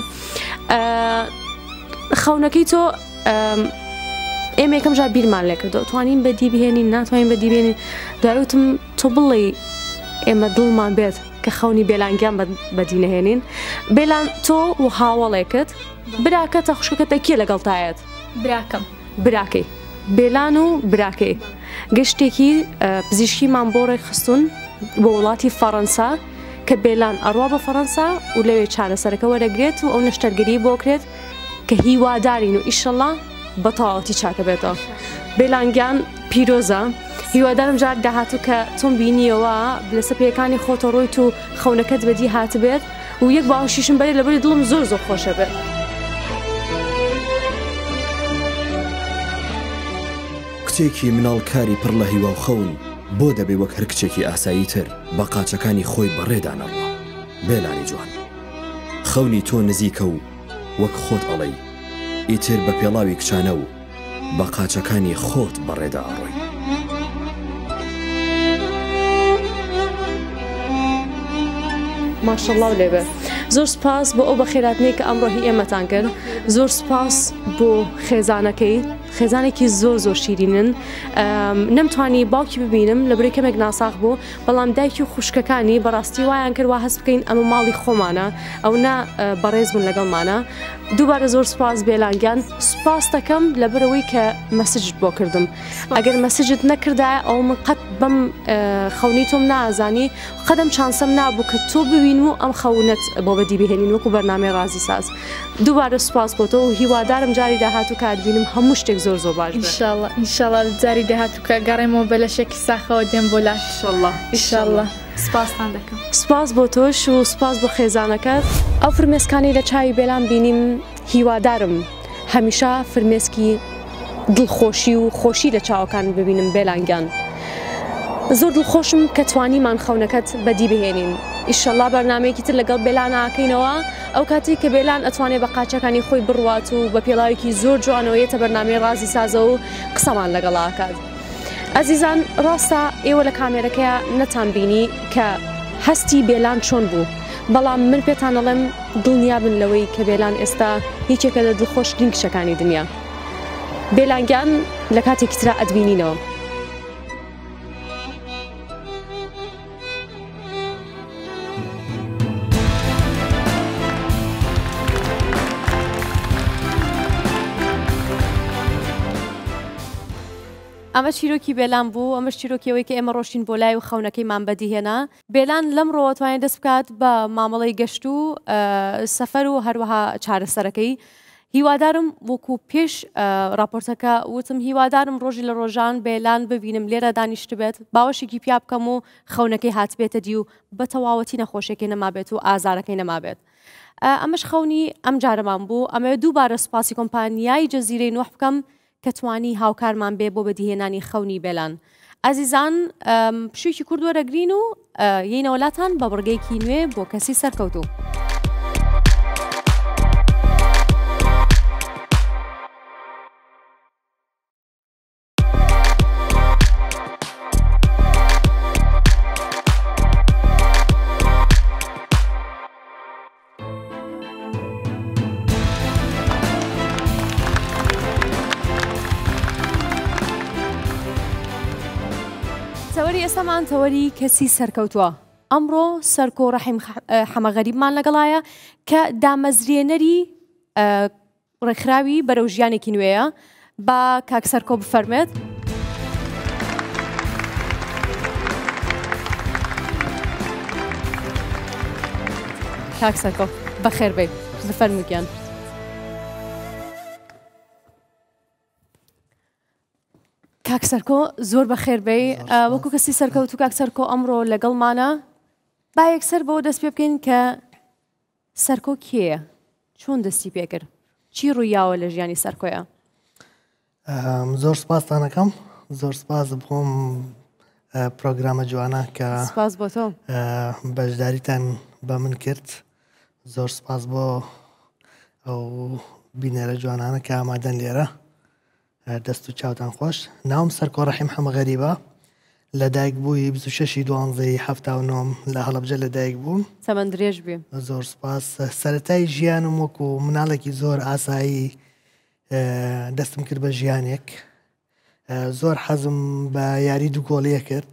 خەونەکەی تۆ ئێمە یەکەم جار بیرمان لێ کردو توانین بەدی بهێنین ناتوانین بەدی بێنین دوایوتم تۆ بڵێ ئێمە دڵمان بێت کە خەونی بێلانگیان بەدی نەهێنین بێلان تۆ و هاوڵێکت براکەتە خوشکەکەتە کێ لەگەڵتایەت براکەم براکەی بێلان و براکەی گەشتێکی پزیشکیمان بۆ ڕێک خستون بۆ وڵاتی فەڕەنسا کە بێلان ئەڕوا بە فەڕەنسا و لەوێ چارەسەرەکە وەرەگرێت و ئەو نەشتەرگەری بۆکرێت کە هیوادارین و ئیشەڵڵا بە تەواوەتی چاکە بێتەوە بێلانگیان پیرۆزە هیوادارم جار داهاتوو کە تۆم بینیەوە لەسەر پێیەکانی خۆتە ڕۆیت و خەونەکەت بەدی هاتبێت و یەک باوەشیشم بەرێ لەبەری دڵم زۆر زۆر خۆشە بێت کچێکی مناڵکاری پڕ لە هیوا و خەون بۆ دەبێ وەک هەر کچێکی ئاسایی تر بە قاچەکانی خۆی بەڕێدانەڕوا بێلانی جوان خەونی تۆ نزیکە و وەک خۆت ئەڵەی ئیتر بە پێڵاوی کچانە و بە قاچەکانی خۆت بەڕێدا ئەڕۆی ماشەڵڵا و لێبێ زۆر سپاس بۆ ئەو بە خێراتنەی کە ئەمڕۆ هی ئێمەتان کرد زۆر سپاس بۆ خێزانەکەی خێزانێکی زۆر زۆر شیرینن نەمتوانی باوکی ببینم لە بڕێ کەمێک ناساخ بوو بەڵام دایکی و خوشکەکانی بەڕاستی وایان کرد وا هەست بکەین ئەمە ماڵی خۆمانە ئەو نا بەڕێز بوون لەگەڵمانە دووبارە زۆر سپاس بێلانگیان سپاس دەکەم لەبەرەوەی کە مەسجت بۆ کردم ئەگەر مەسجت نەکردایە ئەو من قەت بەم خەونی تۆم نازانی قەدەم چانسەم نابوو کە تۆ ببین و ئەم خەونەت بۆ بەدی بهێنین وەکو بەرنامەی رازی ساز دووبارە سپاس بۆ تۆ و هیوادارم جاری داهاتوو کات بینم هەموو شتێک زۆر زۆر باش ئینشاءڵڵا ئینشاءڵڵا جاری داهاتوو کە گەڕێمەوە بە لەشێکی ساخەوە دێم بۆ لاش ئینشاءڵڵا ئینشاءڵڵا سپاستان دەکەم سپاس بۆ تۆش و سپاس بۆ خێزانەکەت ئەو فرمێسکانی لە چاوی بێلان بینیم هیوادارم هەمیشە فرمێسکی دڵخۆشی و خۆشی لە چاوەکان ببینم بێلانگیان زۆر دڵخۆشم کە توانیمان خەونەکەت بەدی بهێنین ئیشەڵڵا بەرنامەیەکی تر لەگەڵ بێلان ئاکەینەوە ئەو کاتی کە بێلان ئەتوانێت بە قاچەکانی خۆی بڕوات و بە پێڵاوێکی زۆر جوانەوەیەتە بەرنامەی رازی سازە و قسەمان لەگەڵ ئاکات ئەزیزان ڕاستە ئێوە لە کامێرەکەیە نەتان بینی کە هەستی بێلان چۆن بوو بەڵام من پێتان ئەڵێم دڵنیا بن لەوەی کە بێلان ئێستا هیچێکە لە دڵخۆشترین کشەکانی دنیا بێلانگیان لە کاتێکی ترا ئەدبینینەوە ئەمە چیرۆکی بێلان بوو ئەمەش چیرۆکیەوەی کە ئێمە ڕۆشتین بۆ لای و خەونەکەیمان بەدیهێنا بێلان لەم ڕۆوەتوانێت دەست بکات بە مامەڵەی گەشت و سەفەر و هەروەها چارەسەرەکەی هیوادارم وەکو پێش راپۆرتەکە وتم هیوادارم ڕۆژی لە ڕۆژان بێلان ببینم لێرە دانیشت بێت باوەشێکی پیا بکەم و خەونەکەی هاتبێتە دی و بە تەواوەتی نەخۆشێکی نەمابێت و ئازارەکەی نەمابێت ئەمەش خەونی ئەم جارەمان بوو ئەمە دووبارە سوپاسی کۆمپانیای جەزیرەی نوح بکەم کە توانی هاوکارمان بێ بۆ بەدیهێنانی خەونی بێلان ئازیزان پشوێکی کورد وەرەگرین و یەینە وڵاتان بە بڕگەیەکی نوێ بۆ کەسی سەرکەوتوو تەوەری ئێستامان تەوەری کەسی سەرکەوتووە ئەمڕۆ سەرکۆ ڕەحیم حەمەغەریبمان لەگەڵایە کە دامەزرێنەری ڕێکخراوی بەرەو ژیانێکی نوێیە با کاک سەرکۆ بفەرمێت کاک سەرکۆ بەخێر بێ کاک سەرکۆ زۆر بەخێر بێ وەکو کەسی سەرکەوتو کاک سەرکۆ ئەمڕۆ لەگەڵمانە با یەکسەر بەوە دەست پێ بکەین کە سەرکۆ کێیە چۆن دەستی پێکرد چی ڕوویاوە لە ژیانی سەرکۆیە؟ زۆر سپاستان دەکەم زۆر سپاس بۆم پرۆگرامە جوانە کە سپاس بۆ تۆ بەشداریتان بە من کرد زۆر سپاس بۆ ئەو بینەرە جوانانە کە ئامادەن لێرە دەست و چاوتان خۆش ناوم سەرکۆ ڕەحیم حەمە غەریبە لە دایک بووی بیست و شەشی دوانزەی هەفتا و نۆم لە هەڵەبجە لە دایک بووم چەمەند درێژ بێ زۆر سپاس سەرەتای ژیانم وەکو مناڵێکی زۆر ئاسایی دەستم کرد بە ژیانێک زۆر حەزم بە یاری دووگۆڵیە کرد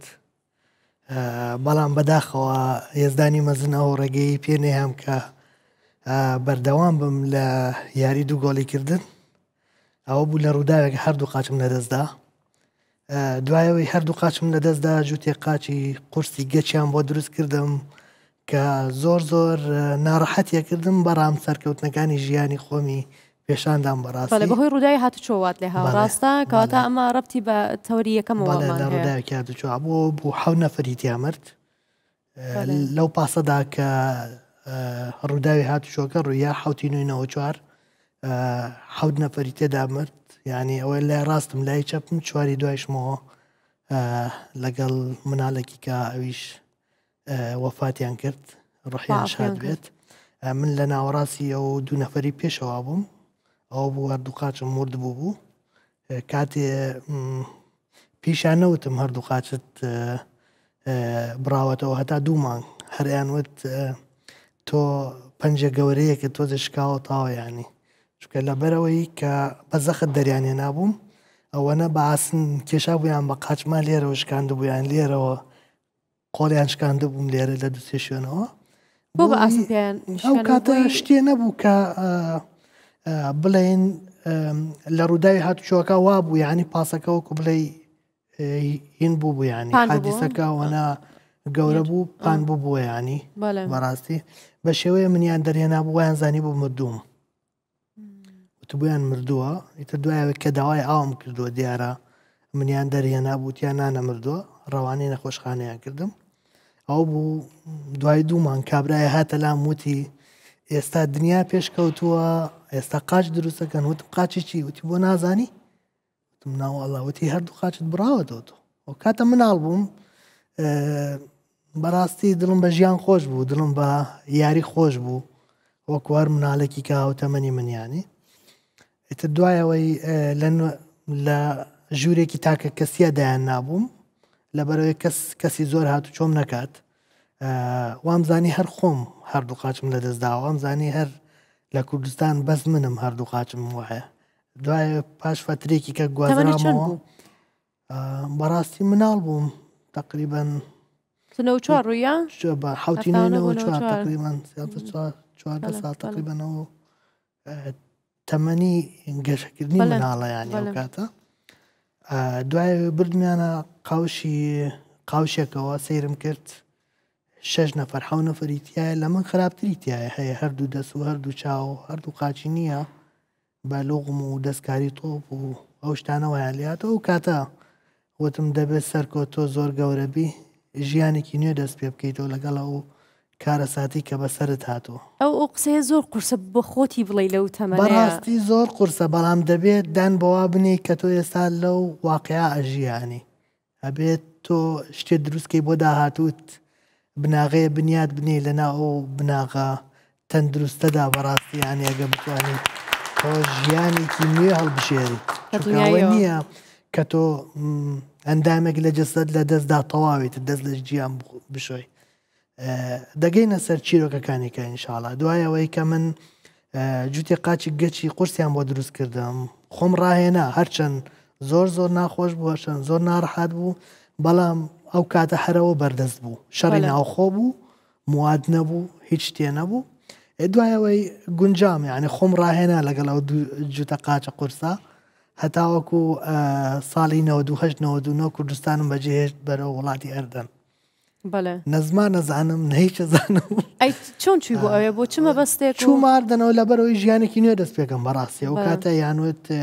بەڵام بەداخەوە هێزدانی مەزنەوە ڕێگەی پێ نەهام کە بەردەوام بم لە یاری دووگۆڵیکردن ئەوە بوو لە ڕووداوێک هەردوو قاچم لەدەستدا دوایەوەی هەردوو قاچم لەدەستدا جووتێک قاچی قورسی گەچیان بۆ دروست کردم کە زۆر زۆر ناڕەحەتیە کردم بەڕام سەرکەوتنەکانی ژیانی خۆمی پێشاندام بەڕاستی بەهۆی ڕووداوی هاتوچۆوات لێ هاو ڕاستە کەواتە ئەمە ڕەبتی بە تەوری یەکەمەوەمان لە ڕووداوێکی هاتوچۆ بۆ بوو حەوت نەفەری تیامرد لەو پاسەدا کە ڕووداوی هاتوچۆکە ڕوویا حەوتی نوێنەوە چوار حەوت نەفەری تێدا مرد یعنی ئەوە لای ڕاستم لای چەپم چواری دوایشمەوە لەگەڵ مناڵێکی کە ئەویش وەفاتیان کرد ڕحیان شاد بێت من لە ناوەڕاستی ئەو دوو نەفەری پێشەوە بووم ئەوە بوو هەردوو قاچم مرد بوو بوو کاتێ پیشانەوتم هەردوو قاچت بڕاوەتەوە هەتا دوو مانگ هەریانوت تۆ پەنجە گەورەیەکە تۆزە شکاوە تاوە ینی چکە لەبەرەوەی کە بە زەخت دەریانێ نابووم ئەوەنە بەعسن کێشا بوویان بە قاچمان لێرەوە شکاندە بوویان لێرەوە قۆڵیان شکاندە بووم لێرە لە دووسێ شوێنەوە بۆ بە ئاسم پێیان ئەو کاتە شتێ نەبوو کە بڵێن لە ڕووداوی هاتوچۆکە وا بوو یعنی پاسەکەوەکو بڵێ هین بوو بوو ینی حادیسەکەوەنە گەورە بوو پان بوو بووە ینی بەڕاستی بە شێوەیە منیان دەرهێنا بوو ویان زانی بوو مردووم وتبوویان مردووە ئیتر دوایەوە کە داوای ئاوم کردووە دیارە منیان دەرهێنا بووتیان نانە مردووە ڕەوانەی نەخۆشخانەیان کردم ئەو بوو دوای دوومان کابرایە هاتە لام وتی ئێستا دنیا پێشکەوتووە ئێستا قاچ دروستەکەن وتم قاچی چی وتی بۆ نازانی وتم ناوەڵا وتی هەردوو قاچت بڕاوەتەوە تۆ ئەو کاتە مناڵ بووم بەڕاستی دڵم بە ژیان خۆش بوو دڵم بە یاری خۆش بوو وەکو هەر مناڵێکی کە هاوتەمەنی منیانی ئیتر دوایەوەی لە ژوورێکی تاکە کەسیە دایان نابووم لەبەرەوەی کەس کەسی زۆر هاتو چۆم نەکات وامزانی هەر خۆم هەردوو قاچم لە دەستداوە وامزانی هەر لە کوردستان بەس منم هەردوو قاچم وایە دوای پاش فترێکی کە گوازرامەوە بەڕاستی مناڵ بووم تقریبان چوار ڕوویە بە حوتی نوێنەوە چوار تقریبان چواردە ساڵ تقریبانەوە تەمەنی گەشەکردنی مناڵە یانی ئەو کاتە دوای بردمیانە قاوشی قاوشێکەوە سەیرم کرد شەش نەفەر حەو نەفەری تایە لە من خراپتری تایە هەیە هەردوو دەست و هەردوو چاو هەردوو قاچی نییە بە لۆغم و دەستکاری تۆپ و ئەو شتانەوەیان لاتەوە ئەو کاتە وتم دەبێت سەرکۆ تۆ زۆر گەورەبی ژیانێکی نوێ دەست پێ بکەیتەوە لەگەڵ ئەو کارە ساتی کە بەسەرت هاتووە ئەو ئەو قسەیە زۆر قورسە بە خۆتی بڵێ لەو تەمەنەیە بەڕاستی زۆر قورسە بەڵام دەبێت دان بەوا بنێ کە تۆ ئێستا لەو واقعیا ئەژیانی ئەبێت تۆ شتێ دروستکەی بۆ داهاتوت بناغەیە بنیاد بنێ لەنا ئەو بناغا تەندروستەدا بەڕاستی یانی ئەگە بتوانیت تۆ ژیانێکی نوێ هەڵبژێری نییە کە تۆ ئەندامێک لە جەسەد لە دەستدا تەواویت دەست لە گیان بشۆی دەگەینە سەر چیرۆکەکانێکە ئینشاڵا دوایەوەی کە من جووتێ قاچی گەچی قورسیان بۆ دروست کردم خۆم ڕاهێنا هەرچەند زۆر زۆر ناخۆش بوو هەرچەند زۆر ناڕەحات بوو بەڵام ئەو کاتە هەرەوە بەردەست بوو شەڕی ناوخۆ بوو مواد نەبوو هیچ شتێ نەبوو دوایەوەی گونجام یعنی خۆم ڕاهێنا لەگەڵ ئەو جوتە قاچە قورسە هەتاوەکو ساڵی نەوە دوو هەشت نەوە دوو نۆ کوردستانم بەجێهێشت بەرەو وڵاتی ئەردەن نەزمان نەزانم نەهیچە زانم ئەی چۆن چوی بۆ ئەوێ بۆ چمە بەستێک چووماردنەوە لەبەرەوەی ژیانێکی نوێ دەست پێکەم بەڕاستی ئەو کاتە یانوێت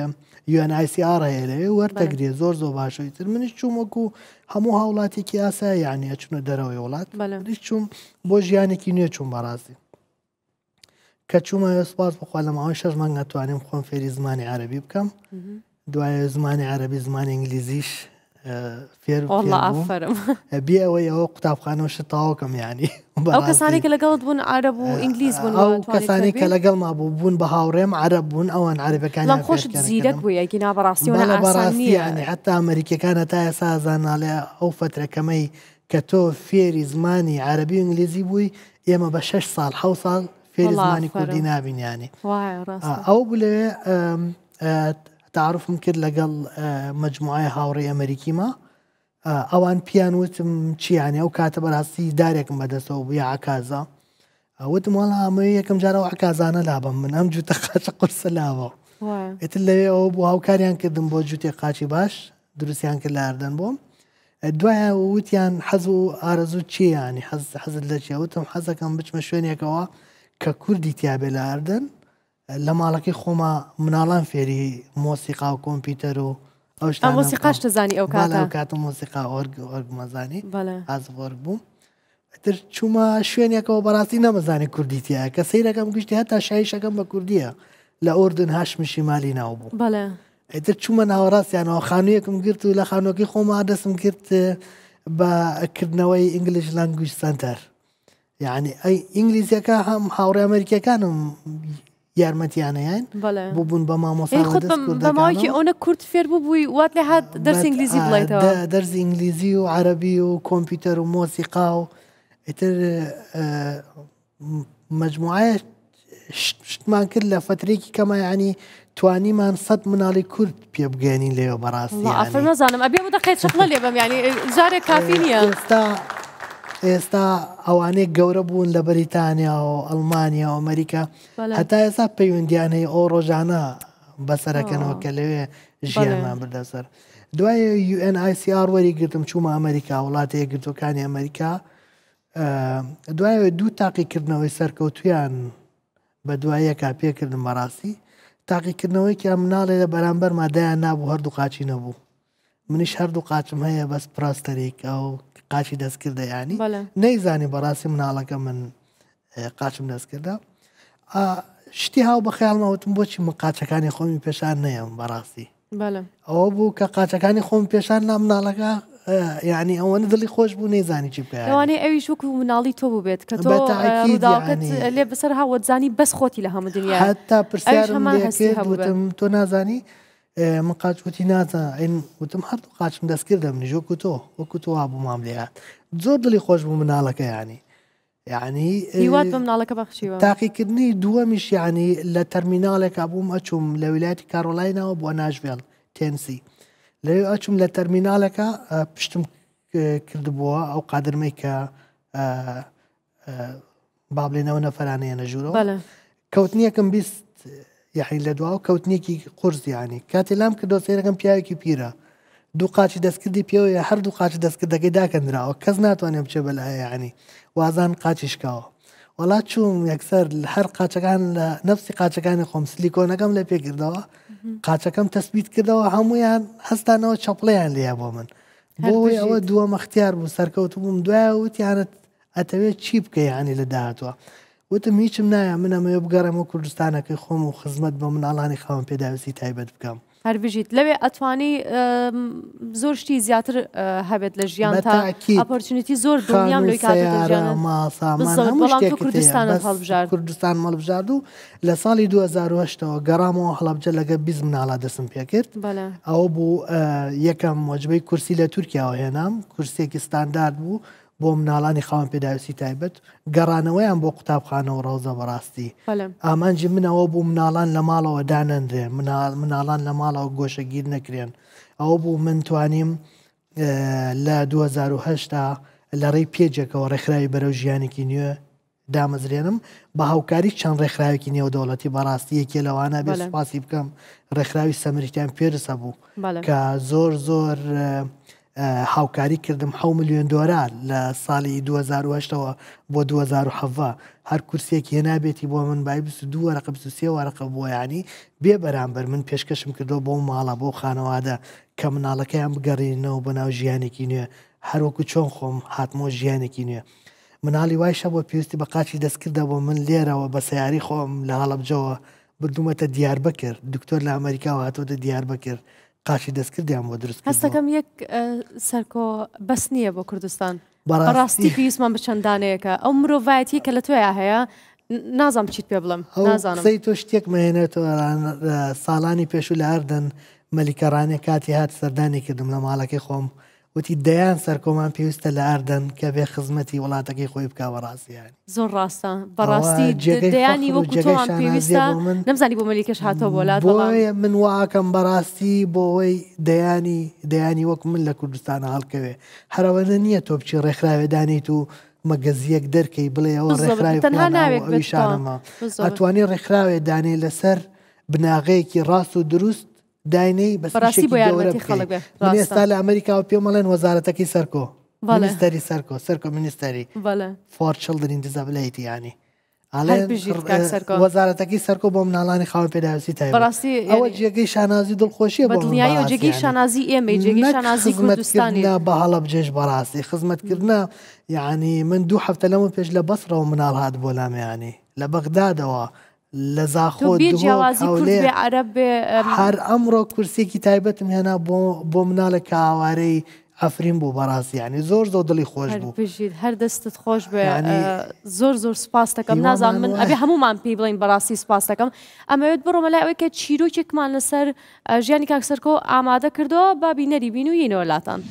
یو ئەن ئای سی ئار هەیە لێ وەرتەگرێ زۆر زۆر باشەوەی تر منیش چووم وەکو هەموو هاوڵاتێکی ئاسا یعنی ئەچونە دەرەوەی وڵات منیش چووم بۆ ژیانێکی نوێ چووم بەڕاستی کە چوومە سوپاس بخوا لە ماوەی شەش مانگ نەتوانیم خۆم فێری زمانی عەرەبی بکەم دوایە زمانی عەرەبی زمانی ئینگلیزیش فێر بێ ئەوەی ئەوە قوتابخانەوە شتاوەکەم یعنی ئەو کەسانی کە لەگەڵت بوون عەرەب و ئینگلیز بوون ئەو کەسانی کە لەگەڵ ما بوو بوون بە هاوڕێم عەرەب بوون ئەوان عەرەبەکانی بەڵام خۆشت زیرەک بوو یەکی نابەڕاستیەوە ئاسان نییە ینی حتا ئەمریکەکان هەتا ئێستا زانناڵێ ئەو فترەکەمەی کە تۆ فێری زمانی عەرەبی و ئینگلیزی بووی ئێمە بە شەش ساڵ حەوت ساڵ فێری زمانی کوردی نابینیانی ئەو بوو لەوێ تعارفم کرد لەگەڵ مەجموعای هاوڕێی ئەمریکیما ئەوان پیان وتم چیانی ئەو کاتە بەڕاستی دارێکم بەدەستەوە بوو یا عکازە وتم وەڵا ئەمەوەی یەکەم جارەوە عکازانە لابم من ئەم جوتە قاچە قورسە لاوە ئێتر لەوێ ئەوە بوو هاوکاریان کردم بۆ جووتێ قاچی باش دروستیان کرد لە ئاردن بۆم دوایە وتیان حەز و ئارەزوو چیانی حەزت لە چیە وتم حەزەکەم بچمە شوێنێکەوە کە کوردی تیابێ لە ئاردن لە ماڵەکەی خۆما مناڵان فێری مۆسیقا و کۆمپیوتەر و ئەو مۆسیقاش دەزانی ئەو کاتە کاتە مۆسیقا ئۆرگ ئۆرگمەزانی ئازب ئۆرگ بووم تر چوومە شوێنێکەوە بەڕاستی نەمەزانی کوردیتیە کە سەیرەکەم گشتی هەتا شایشەکەم بە کوردیە لە ئوردن هاشمی شیمالی ناو بوو ئیتر چوومە ناوەڕاستیانەوە خانوویەکم گرت و لە خانووەکەی خۆما دەستم کرد بەکردنەوەی ئینگلیش لانگویج سنتەر یعنی ئەی ئینگلیزیەکە هەم هاوڕێ ئەمریکیەکانم یارمەتیانەیان بۆ بوون بە مامۆساڵدەماوەیەکی ئەوە کورد فێر بوو بووی وات لێ هات دەرسی ئینگلیزی بڵێتەوە دەرسی ئینگلیزی و عەرەبی و کۆمپیوتەر و مۆسیقا و ئیتر مەجموعایە شتمان کرد لە فترێکی کەمە ینی توانیمان سەد مناڵی کورد پێ بگەێنین لێوە بەڕاستی ئافر نەزانم ئەبێ بۆ دەقێت شقڵە لێ بم ینی جارێک کافی نییە ئێستا ئێستا ئەوانەیە گەورە بوون لە بەریتانیا و ئەڵمانیا و ئەمریکا هەتا ئێستا پەیوەندیانەی ئەو ڕۆژانە بەسەرەکەنەوە کە لەوێ ژیانمان بردەسەر دوایە یو ئەن ئای سی ئار وەری گرتم چوومە ئەمریکا وڵاتە یەکگرتوەکانی ئەمریکا دوایە دوو تاقیکردنەوەی سەرکەوتویان بە دواییەکە پێکردم بەڕاستی تاقیکردنەوەی کە مناڵێ لە بەرامبەر مادایان نابوو هەردوو قاچی نەبوو منیش هەردوو قاچم هەیە بەس پراستەرێک ئەو قاچی دەستکردە ینی نەیزانی بەڕاستی مناڵەکە من قاچم دەستکردە شتی هاو بە خیاڵمەوتم بۆچی من قاچەکانی خۆمی پێشان نەیەم بەڕاستی ئەوە بوو کە قاچەکانی خۆم پێشان نا مناڵەکە یعنی ئەوەنە دڵی خۆش بوو نەیزانی چی بکە ئەوانەی ئەویش وەکو مناڵی تۆ بووبێت کە تۆ ڕووداوەکەت لێ بەسەر هاوەتزانی بەس خۆتی لە هەموو دنیا هەتا پرسیارم لێکردم تۆ نازانی من قاچوتی نازان وتم هەردوو قاچم دەستکردە منیش وەکو تۆ وەکو تۆ وابوو مام لێهات زۆر دڵی خۆش بوو مناڵەکە ینی یعنی هیوات بە مناڵەکە بەخشیوە تاقیکردنی دووەمیش ینی لە تەرمیناڵێکا بووم ئەچووم لە ویلایەتی کارۆلاینەوە بۆ ناشڤێڵ تێنسی لەوێ ئەچووم لە تەرمیناڵەکە پشتم کردبووە ئەو قادرمەی کە بابلێنەوە نەفەرانەیە نەژوورەوە کەوتنیەکەم بیست یعنی لە دواوە کەوتنیەکی قورس ینی کاتی لام کردۆ سێرەکەم پیاوێکی پیرە دوو قاچی دەستکردی پێوەیە هەردوو قاچ دەستکردەکەی داکەندراوە کەس ناتوانێت بچێ بەلای ینی وازان قاچیشکاوە وڵات چووم یەکسەر هەر قاچەکان لە نەفسی قاچەکانی خۆم سلیکۆنەکەم لێ پێکردەوە قاچەکەم تەسبیت کردەوە هەمویان هەستانەوە چەپڵیان لێە بۆ من بۆی ئەوە دووە مەختیار بوو سەرکەوت بووم دوایە وتیانت ئەتەوێت چی بکە ینی لە داهاتوە وتم هیچم نایە من ئەمەوێ بگەڕێمەوە کوردستانەکەی خۆم و خزمەت بە مناڵانی خاوەن پێداویستی تایبەت بکەم هەربژیت لەوێ ئەتوانی زۆر شتی زیاتر هەبێت لە ژیان تا ئاپۆرچونیتی زۆر دڵنیام لەوەی کاتێ کوردستان هەڵبژارد کوردستان هەڵبژارد و لە ساڵی دوو هەزار و هەشتەوە گەڕامەوە هەڵەبجە لەگە بیست مناڵە دەستم پێ کرد ئەوە بوو یەکەم وەجبەی کورسی لە تورکیاوە هێنام کورسێکی ستاندارد بوو بۆ مناڵانی خاوەن پێداویستی تایبەت گەڕانەوەیان بۆ قوتابخانە و ڕەوزە بەڕاستی ئامانجی منەوە بوو مناڵان لە ماڵەوە دانەندرێ مناڵان لە ماڵەوە گۆشەگیر نەکرێن ئەوە بوو من توانیم لە دوو هەزار و هەشتا لە ڕێی پێجێکەوە ڕێکخراوی بەرەو ژیانێکی نوێ دامەزرێنم بە هاوکاری چەند ڕێکخراوێکی نێودەوڵەتی بەڕاستی یەکێ لەوانە بێ سوپاسی بکەم ڕێکخراوی سەمریتیان پێرسە بوو کە زۆر زۆر هاوکاری کردم ح میلیۆن دۆلار لە ساڵی دو هەزار و هەشتەوە بۆ دو هەزار و هەڤ هەر کورسێکی هێنابێتی بۆ من بای بیست و دوو وەرەقە بیست و سێ وەرەقە بۆ یانی بێ بەرامبەر من پێشکەشم کردو بۆ ماڵە بۆ خانەوادە کە مناڵەکەیان بگەڕێنەوە بە ناو ژیانێکی نوێ هەروەکو چۆن خۆم هاتمۆ ژیانێکی نوێ مناڵی وایشە بۆ پێویستی بە قاچی دەستکردە بۆ من لێرەوە بە سیاری خۆم لە هەڵەبجەوە بردوومەتە دیاربەکر دکتۆر لە ئەمریکاوە هاتۆتە دیاربەکر قاچی دەستکردیان بۆ دروست هەستەکەم یەک سەرکۆ بەس نییە بۆ کوردستان بەڕاستی پێویستمان بە چەندانەیەکە ئەو مرۆڤایەتی کە لە توێیا هەیە نازانم چیت پێ بڵم نازانم قسەی تۆ شتێک مهێنێتەوە ساڵانی پێشوو لە ئەردەن مەلیکەڕانێ کاتی هات سەردانی کردم لە ماڵەکەی خۆم وتی دەیان سەرکۆمان پێویستە لە ئەردەن کە بێ خزمەتی وڵاتەکەی خۆی بکە بەڕاستیانی زۆر ڕاستە بەڕاستی دەیانی وەکو تۆمان پێویستە نەمزانی بۆ مەلیکەش هاتۆ بۆ لات من واکەم بەڕاستی بۆەوەی دەیانی دەیانی وەک من لە کوردستانە هەڵکەوێ هەرەوەنە نییە تۆ بچی ڕێکخراوێدانیت و مەگەزیەک دەرکەی بڵێ ئەوە ڕێکخراویشانەمە ئەتوانی ڕێکخراوێ دانێ لەسەر بناغەیەکی ڕاست و دروست داینەی بەڕاستی بۆ یارمەتی خەڵک من ئێستا لە ئەمریکاوە پێم مەڵێن وەزارەتەکەی سەرکۆ مینیستەری سەرکۆ سەرکۆ مینیستەری فۆر چڵدرین دیزابلیتی ینی وەزارەتەکەی سەرکۆ بۆ مناڵانی خاوەن پێداویستی تایبەت ئەوە جێگەی شانازی دڵخۆشیە بۆ دڵنیایی جێگەی شانازی ئێمە جێگەی شانازی کوردستانی بە هەڵەبجێش بەڕاستی خزمەتکردنە یعنی من دوو هەفتە لەمە پێش لە بەسڕەوە مناڵ هات بۆ لامەیانی لە بەغدادەوە لە زاخۆ هەر ئەمڕۆ کورسێکی تایبەتم هێنا بۆ مناڵە کە ئاوارەی ئەفرین بوو بەڕاستی ینی زۆر زۆر دڵی خۆش بوو هەر دەستت خۆش بێ زۆر زۆر سپاس دەکەم نازان من ئەبێ هەمومان پێی بڵین بەڕاستی سپاس دەکەم ئەمەوێت بڕۆمە لای ئەوەی کە چیرۆکێکمان لەسەر ژیانی کاک سەرکۆ ئامادە کردەوە با بینەری بین و یینەوە لاتان.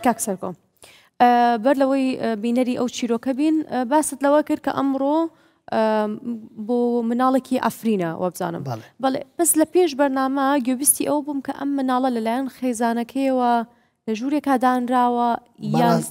کاک سەرکۆ بەر لەوەی بینەری ئەو چیرۆکە بین باست لەوە کرد کە ئەمڕۆ بۆ مناڵێکی ئەفرینە وە بزانم بەڵێ بەس لە پێش بەرنامە گوێبیستی ئەو بووم کە ئەم مناڵە لەلایەن خێزانەکەیەوە لە ژوورێکا دانراوە یان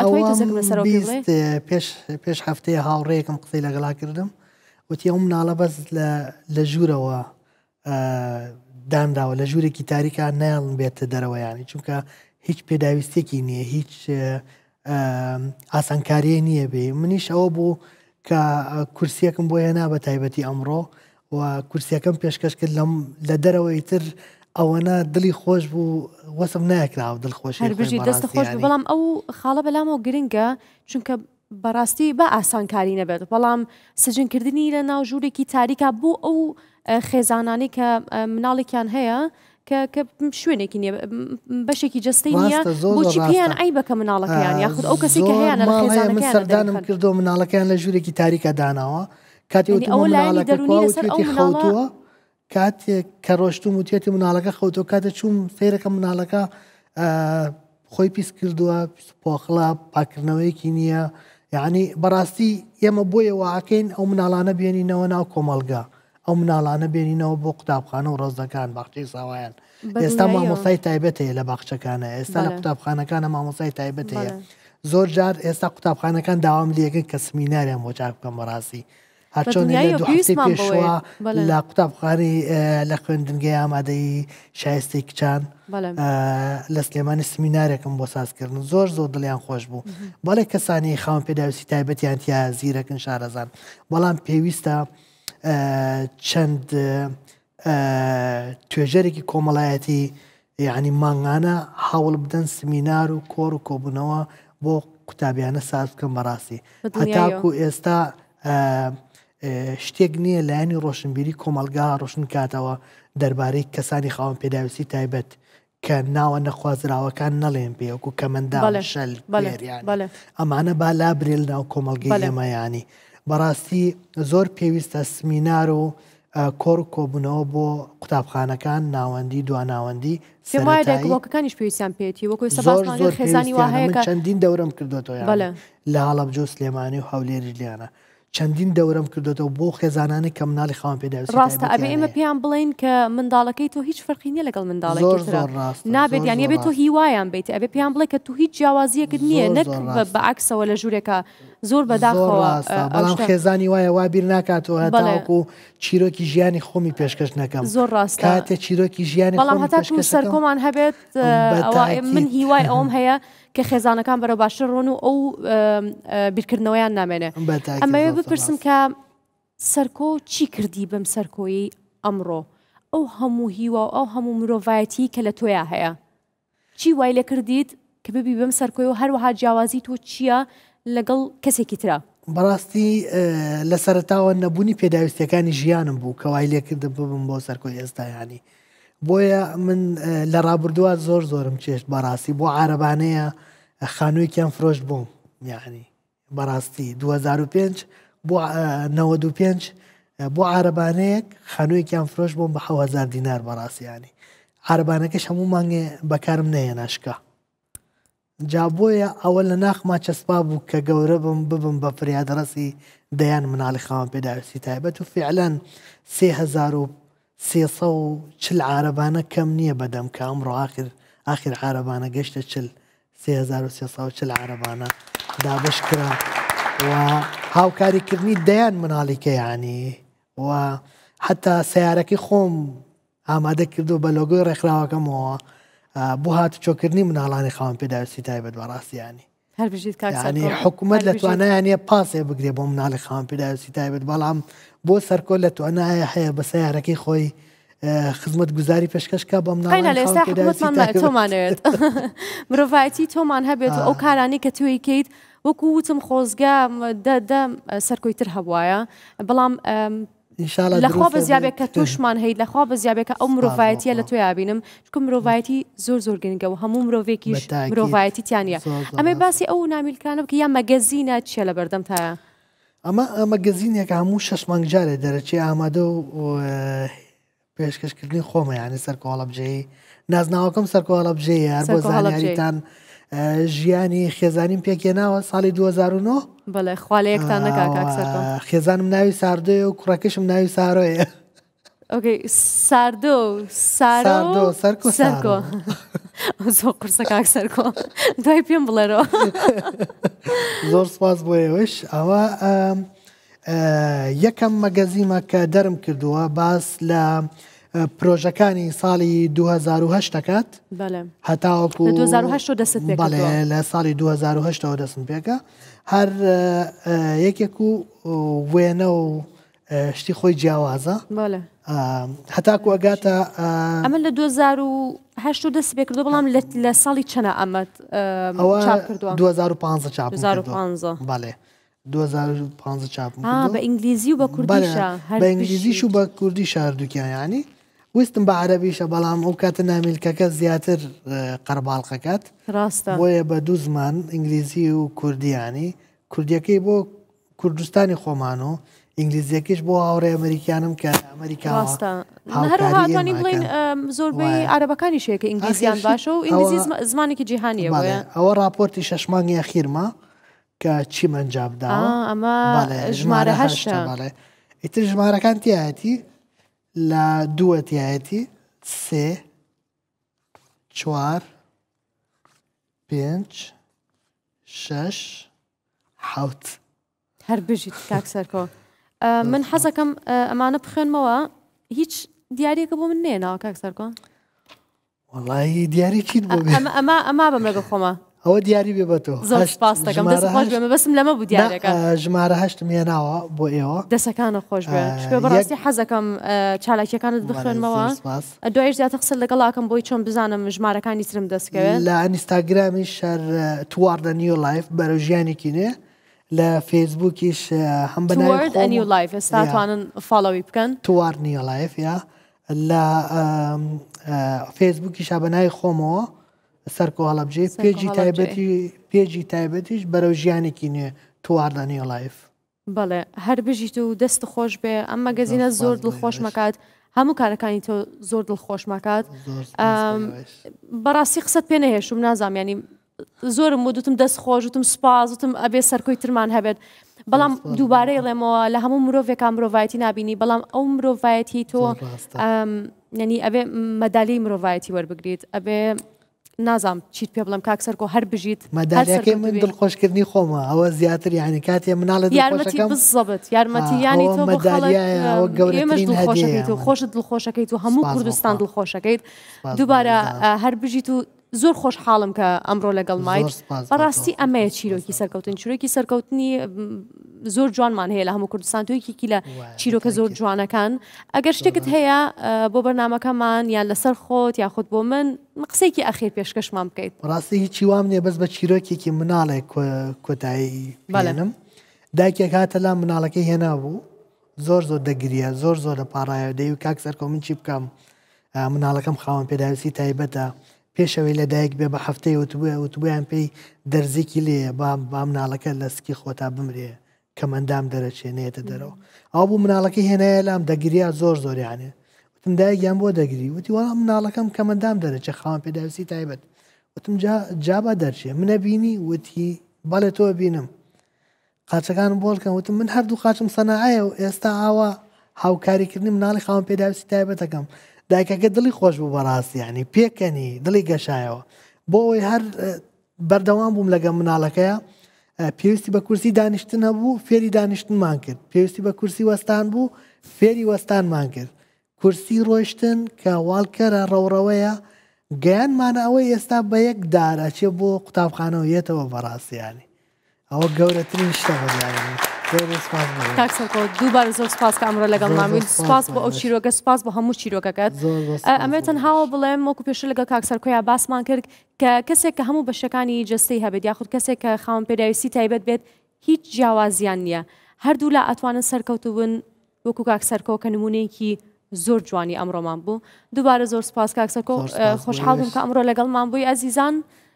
پێش هەفتەیە هاوڕێیەکم قسەی لەگەڵا کردم وتی ئەو مناڵە بەس لە ژوورەوە دانراوە لە ژوورێکی تاریکان نایڵن بێتە دەرەوەیانی چونکە هیچ پێداویستێکی نییە هیچ ئاسانکاریە نییە بێ منیش ئەوە بوو کە کورسیەکەم بۆ هێنا بە تایبەتی ئەمڕۆ و کورسیەکەم پێشکەش کرد لە دەرەوەی تر ئەوەنە دڵی خۆش بوو وەسم نایکراوە دڵخۆش هەربژی دەستە خۆش بەڵام ئەو خاڵە بەلامەوە گرنگە چونکە بەڕاستی بە ئاسانکاری نەبێت بەڵام سجنکردنی لە ناو ژوورێکی تاریکە بۆ ئەو خێزانانی کە مناڵێکیان هەیە کە شوێنێکی نییە بەشێکی جستەی نییە بۆچی پێیان ئەی بەکە مناڵەکەیان یاخود ئەو کەسی کە هەیە لە خێزانەکەیان سەردانم کردو مناڵەکەیان لە ژوورێکی تاریکە داناوە کاتی مناڵەکەی خەوتووە کاتێک کە ڕۆشتوم وتێتی مناڵەکە خەوتۆ کاتە چوم سیرەکە مناڵەکە خۆی پیس کردووە پۆخڵا پاکردنەوەیەکی نییە یعنی بەڕاستی ئێمە بۆیە واکەین ئەو مناڵانە بێنینەوە ناو کۆمەلگا ئەو مناڵانە بێنینەوە بۆ قوتابخانە و ڕۆزەکان باخچەی ساوایان ئێستا مامۆسای تایبەت هەیە لە باخچەکانە ئێستا لە قوتابخانەکانە مامۆسای تایبەت هەیە زۆر جار ئێستا قوتابخانەکان داوام لەکەن کە سمیناریان بۆ چاک بکەم بەڕاستی هەرچۆن لە دوو هەفتەی پێشوە لە قوتابخانەی لە خوێندنگەی ئامادەی شایستەی کچان لە سلێمانی سمینارێکم بۆ سازکردن زۆر زۆر دڵیان خۆش بوو بەڵێ کەسانی خاوەن پێداویستی تایبەتیان تیا زیرەکن شارەزان بەڵام پێویستە چەند توێژەرێکی کۆمەڵایەتی یعنی مانگانە هەوڵ بدەن سمینار و کۆڕ و کۆبوونەوە بۆ قوتابیانە ساز بکەن بەڕاستی هەتاکو ئێستا شتێک نییە لایەنی ڕۆشنبیری کۆمەلگا ڕۆشن کاتەوە دەربارەی کەسانی خاوەن پێداویستی تایبەت کە ناوە نەخوازراوەکان نەڵێن پێوەکو کەمەندان شەل ئەمانە با لابرێل ناو کۆمەلگەی ئێمەیانی بەڕاستی زۆر پێویستە سمینار و کۆڕ کۆبوونەوە بۆ قوتابخانەکان ناوەندی دواناوەندی سێمایەکەکانیش پێویستیان پێێتی وەکو خێزانی وهەیە چەندین دەورم کردوەوە لە هەڵەبجە و سلێمانی و هەولێری لیانە چەندین دەورم کردوەوە بۆ خێزانانی کە مناڵی خاوەن پێداویستی ڕاستە ئەبێ ئێمە پێیان بڵین کە منداڵەکەی تۆ هیچ فەرقی نییە لەگەڵ منداڵێکی نابێت یان بێت تۆ هیوایان بیت ئەبێ پێیان بڵێ کە تو هیچ جیاوازیەکرد نییە نەک بەعکسەوە لە ژوورێکە زۆر بەداخەوە بەڵام خێزانی وایە وا بیر ناکاتەوە هەتاوەکو چیرۆکی ژیانی خۆمی پێشکەش نەکەم زۆر ڕاستە کاتێ چیرۆکی ژیانی بەڵام هەتاکو سەرکۆمان هەبێت من هیوای ئەوم هەیە کە خێزانەکان بەرە باشتر ڕۆن و ئەو بیرکردنەوەیان نامێنێ ئەمەوێ بپرسم کە سەرکۆ چی کردی بەم سەرکۆیی ئەمڕۆ ئەو هەموو هیوا و ئەو هەموو مرۆڤایەتی کە لە تۆیا هەیە چی وای لێ کردیت کە ببی بەم سەرکۆی و هەروەها جیاوازی تۆ چییە لەگەڵ کەسێکی ترە بەڕاستی لە سەرتاوە نەبوونی پێداویستەکانی ژیانم بوو کە وای لێکردم ببم بۆ سەرکۆی ئێستایانی بۆیە من لە ڕابردووە زۆر زۆرم چێشت بەڕاستی بۆ عارەبانەیە خانوویەکیان فرۆشت بووم یعنی بەڕاستی دوو هەزار و پێنج بۆ نەوەد و پێنج بۆ عارەبانەیەک خانوویەکیان فرۆش بۆم بە حەوت هەزار دینار بەڕاستیانی عارەبانەکەش هەموو مانگێ بەکارم نەهێناشکە جا بۆیە ئەوە لە ناخما چەسپا بوو کە گەورە بم ببم بە فریادڕەسی دەیان مناڵی خاوەن پێداویستی تایبەت و فعلەن سێ هەزار و سێسە و چل عارەبانە کەم نییە بەدەم کە ئەمڕۆ ئاخر ئاخر عارەبانە گەشتە چل سێ هەزار و سێسە و چل عارەبانە دابش کرا و هاوکاریکردنی دەیان مناڵیکە یانی و حتا سیارەکەی خۆم ئامادە کردو بە لۆگۆی ڕێکخراوەکەمەوە بۆ هاتوچۆکردنی مناڵانی خاوەن پێداویستی تایبەت بەڕاستیانی ینی حکوومەت لە توانایانە پاسێ بگرێ بۆ مناڵی خاوەن پێداویستی تایبەت بەڵام بۆ سەرکۆ لە توانایە هەیە بە سیارەکەی خۆی خزمەت گوزاری پێشکەشکە بە تۆمانێت مرۆڤایەتی تۆمان هەبێت و ئەو کارانی کە توێیکەیت وەکو وتم خۆزگا سەرکۆی تر هەبوایە بەڵام لەخوا بە زیابێک کە توشمان هەیت لەخوا بە زیابێکە ئەو مرۆڤایەتیە لە تۆ یابینم چکە مرۆڤایەتی زۆر زۆر گرنگە و هەموو مرۆڤێکیش مرۆڤایەتی تیانە ئەمێ باسی ئەو نامیلکانە بکە یا مەگەزینە چیە لە بەردەم تایە ئەمە مەگەزینێک هەموو شەش مانگجارێ دەرەچێ ئامادە و پێشکەشکردنی خۆمە یانی سەرکۆڵەبجەی نازناوەکەم سەرکۆڵەبجەیە هەر بۆ زانیاریتان ژیانی خێزانیم پێکێناوە ساڵی دوو هەزار و نۆ بەڵێ خوا لە یەکتان نەکا کاکسەرکۆ. خێزانم ناوی ساردۆیە و کوڕەکەشم ناوی سارۆیە. ئۆکەی ساردۆ سارۆ سەرکۆ سەرکۆ زۆر قورسە کاکسەرکۆ دوای پێم بڵێرەوە. زۆر سپاس بۆ ئێوەش. ئەوە یەکەم مەگەزیمە کە دەرم کردووە باس لە پرۆژەکانی ساڵی دوو هەزار و هەشت دەکات هەتاوەکو لە ساڵی دوو هەزار و هەشتەوە دەستم پێکە هەر یەکێک و وێنە و شتی خۆی جیاوازە هەتاکو ئەگاتە ئەمە لە دوو هەزار و هەشت و دەست پێ کردو بەڵام لە ساڵی چەنە ئەمەد چاپ کردووە دوو هەزار و پانزە چاپ بەڵێ دوو هەزار و پانزە چاپ بە ئینگلیزی و بە کوردیشە بە ئینگلیزیش و بە کوردی شاردووکیان ینی ویستم بە عەرەبیشە بەڵام ئەو کاتە نامیلکەکە زیاتر قەرباڵقەکەات ڕاستە بۆیە بە دوو زمان ئینگلیزی و کوردیانی کوردیەکەی بۆ کوردستانی خۆمان و ئینگلیزیەکەش بۆ هاوڕێ ئەمریکانم کە ئەمریکاوە هەروەهاتوانی بڵین زۆربەی عەرەبەکانی شەیە کە ئینگلیزیان باشە و ئینگلیزی زمانێکی جیهانیە ئەوە راپۆرتی شەشمانگی ئەخیرمە کە چی منجابداوە ئەمە ژمارە هەشتە ئیتر ژمارەکان تایەتی لە دووە تایەتی سێ چوار پێنج شەش حەوت هەر بژیت کاکسەرکۆ. من حەزەکەم ئەمانە بخوێنمەوە هیچ دیارێکە بۆ من نێناوە کاکسەرکۆ. وەڵی دیاری چیت بۆ ئەمە ئەما بەمە بخۆمە ئەوە دیاری بێ بە تۆ زۆر سپاس دەکەم دەست خۆش بێ بەسم لەمە بوو دیارەکە ژمارە هەشتم هێناوە بۆ ئێوە دەسەکانە خۆش بێ شپێ بەڕاستی حەزەکەم چالاکیەکانت بخوێنمەوە دوایش زیاتر قسە لەگەڵاکەم بۆی چۆن بزانم ژمارەکانی ترم دەستکەوێت لە ئینستاگرامی شەر تواردە نیو لایف بەرەو ژیانێکی نێ لە فێسبووکیش هەم بەناوی نیو لایف ئێستا توانن فاڵەوی بکەن توارد نیو لایف یا لە فێسبووکیش بەناوی خۆمەوە سەرکۆ هەڵەبجێ پێجی تایبەتی پێجی تایبەتیش بەرەو ژیانێکی نوێ تواردە نیو لایف. بەڵێ هەر بژیت و دەست خۆش بێ ئەم مەگەزینە زۆر دڵخۆش مەکات هەموو کارەکانی تۆ زۆر دڵخۆش مەکات. بەڕاستی قسەت پێ نەهێشتم نازام ینی زۆرم بۆ دوتم دەست خۆش وتم سوپاس وتم ئەبێ سەرکۆی ترمان هەبێت بەڵام دووبارەی ڵێمەوە لە هەموو مرۆڤێکان مرۆڤایەتی نبینی بەڵام ئەو مرۆڤایەتی تۆ ینی ئەبێ مەدالی مرۆڤایەتی وەربگریت ئەبێ نازام چیت پێ بڵم کاکسەرکۆ هەر بژیت مەدالیەکەی من دڵخۆشکردنی خۆمە ئەوە زیاتر یعنی کاتێ مناڵە یارمەتی بزەبت یارمەتیانی تۆ ئێمەش دڵخۆشەکەیت و خۆشت دڵخۆشەکەیت و هەموو کوردستان دڵخۆشەکەیت دووبارە هەر بژیت و زۆر خۆش حاڵم کە ئەمڕۆ لەگەڵ مایت بەڕاستی ئەمەیە چیرۆکی سەرکەوتن چیرۆکی سەرکەوتنی زۆر جوانمان هەیە لە هەموو کوردستان تۆیکێکی لە چیرۆکە زۆر جوانەکان ئەگەر شتێکت هەیە بۆ بەرنامەکەمان یان لەسەر خۆت یا خۆت بۆ من قسەیەکی ئەخیر پێشکەشمان بکەیت. ڕاستی هیچی وام نییە بەس بە چیرۆکێکی مناڵێک کۆتایی بەڵێنم دایکێک هاتە لا مناڵەکەی هێنا بوو زۆر زۆر دەگریە زۆر زۆر لە پاڕایە دەیوی کاک سەرکۆ من چی بکەم مناڵەکەم خاوەن پێداویستی تایبەتە پێشەوەی لە دایک بێ بە هەفتەی وتبووە وتبوویان پێی دەرزێکی لێ با مناڵەکە لە سکی خۆتا بمرێ کە مندام دەرەچێنێتە دەرەوە ئەو بوو مناڵەکەی هێنایە لام دەگریا زۆر زۆریانێ وتم دایکیان بۆ دەگری وتی وەڵام مناڵەکەم کە مندام دەرەچێ خاوەن پێداویستی تایبەت وتم جابا دەرچێ منە بینی وتی بەڵێ تۆ بینم قاچەکانم بۆڵکەم وتم من هەردوو قاچم سەناعەیە و ئێستا ئاوا هاوکاریکردنی مناڵی خاوەن پێداویستی تایبەتەکەم دایکەکە دڵی خۆش بوو بەڕاستی ینی پێکەنی دڵی گەشایەوە بۆ ئەوەی هەر بەردەوام بووم لەگەم مناڵەکەیە پێویستی بە کورسی دانیشتن هەبوو فێری دانیشتنمان کرد پێویستی بە کورسی وەستان بوو فێری وەستانمان کرد کورسی ڕۆیشتن کە واڵکەرە ڕەوڕەوەیە گەیانمانە ئەوەی ئێستا بە یەک دارەچێ بۆ قوتابخانەوە یێتەوە بەڕاستیانی ئەوە گەورەترین شتە بەدیانی کاکسەرکۆ دووبارە زۆر سپاس کە ئەمڕۆ لەگەڵ مامی سپاس بۆ ئەو چیرۆکە سپاس بۆ هەموو چیرۆکەکەت ئەمێ تەنهاوە بڵێم وەکو پێش لەگەڵ کاکسەرکۆیان باسمان کرد کە کەسێک کە هەموو بەشەکانی جستەی هەبێت یاخود کەسێک کە خاوەن پێداویستی تایبەت بێت هیچ جیاوازیان نییە هەردوو لا ئەتوانن سەرکەوتو بن وەکو کاکسەرکۆ کە نمونەیەکی زۆر جوانی ئەمڕۆمان بوو دووبارە زۆر سپاس کاکسەرکۆ خۆشحاڵ بووم کە ئەمڕۆ لەگەڵمان بووی ئەزیزان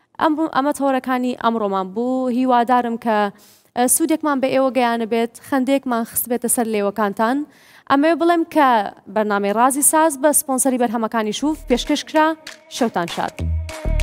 ئەمە تۆڕەکانی ئەمڕۆمان بوو هیوادارم کە سوودێکمان بە ئێوە گەیانە بێت خندێکمان خست بێتە سەر لێوەکانتان ئەمێ بڵێم کە بەرنامەی رازی ساز بە سپۆنسەری بەرهەمەکانی شوف پێشکەش کرا شەوتان شاد.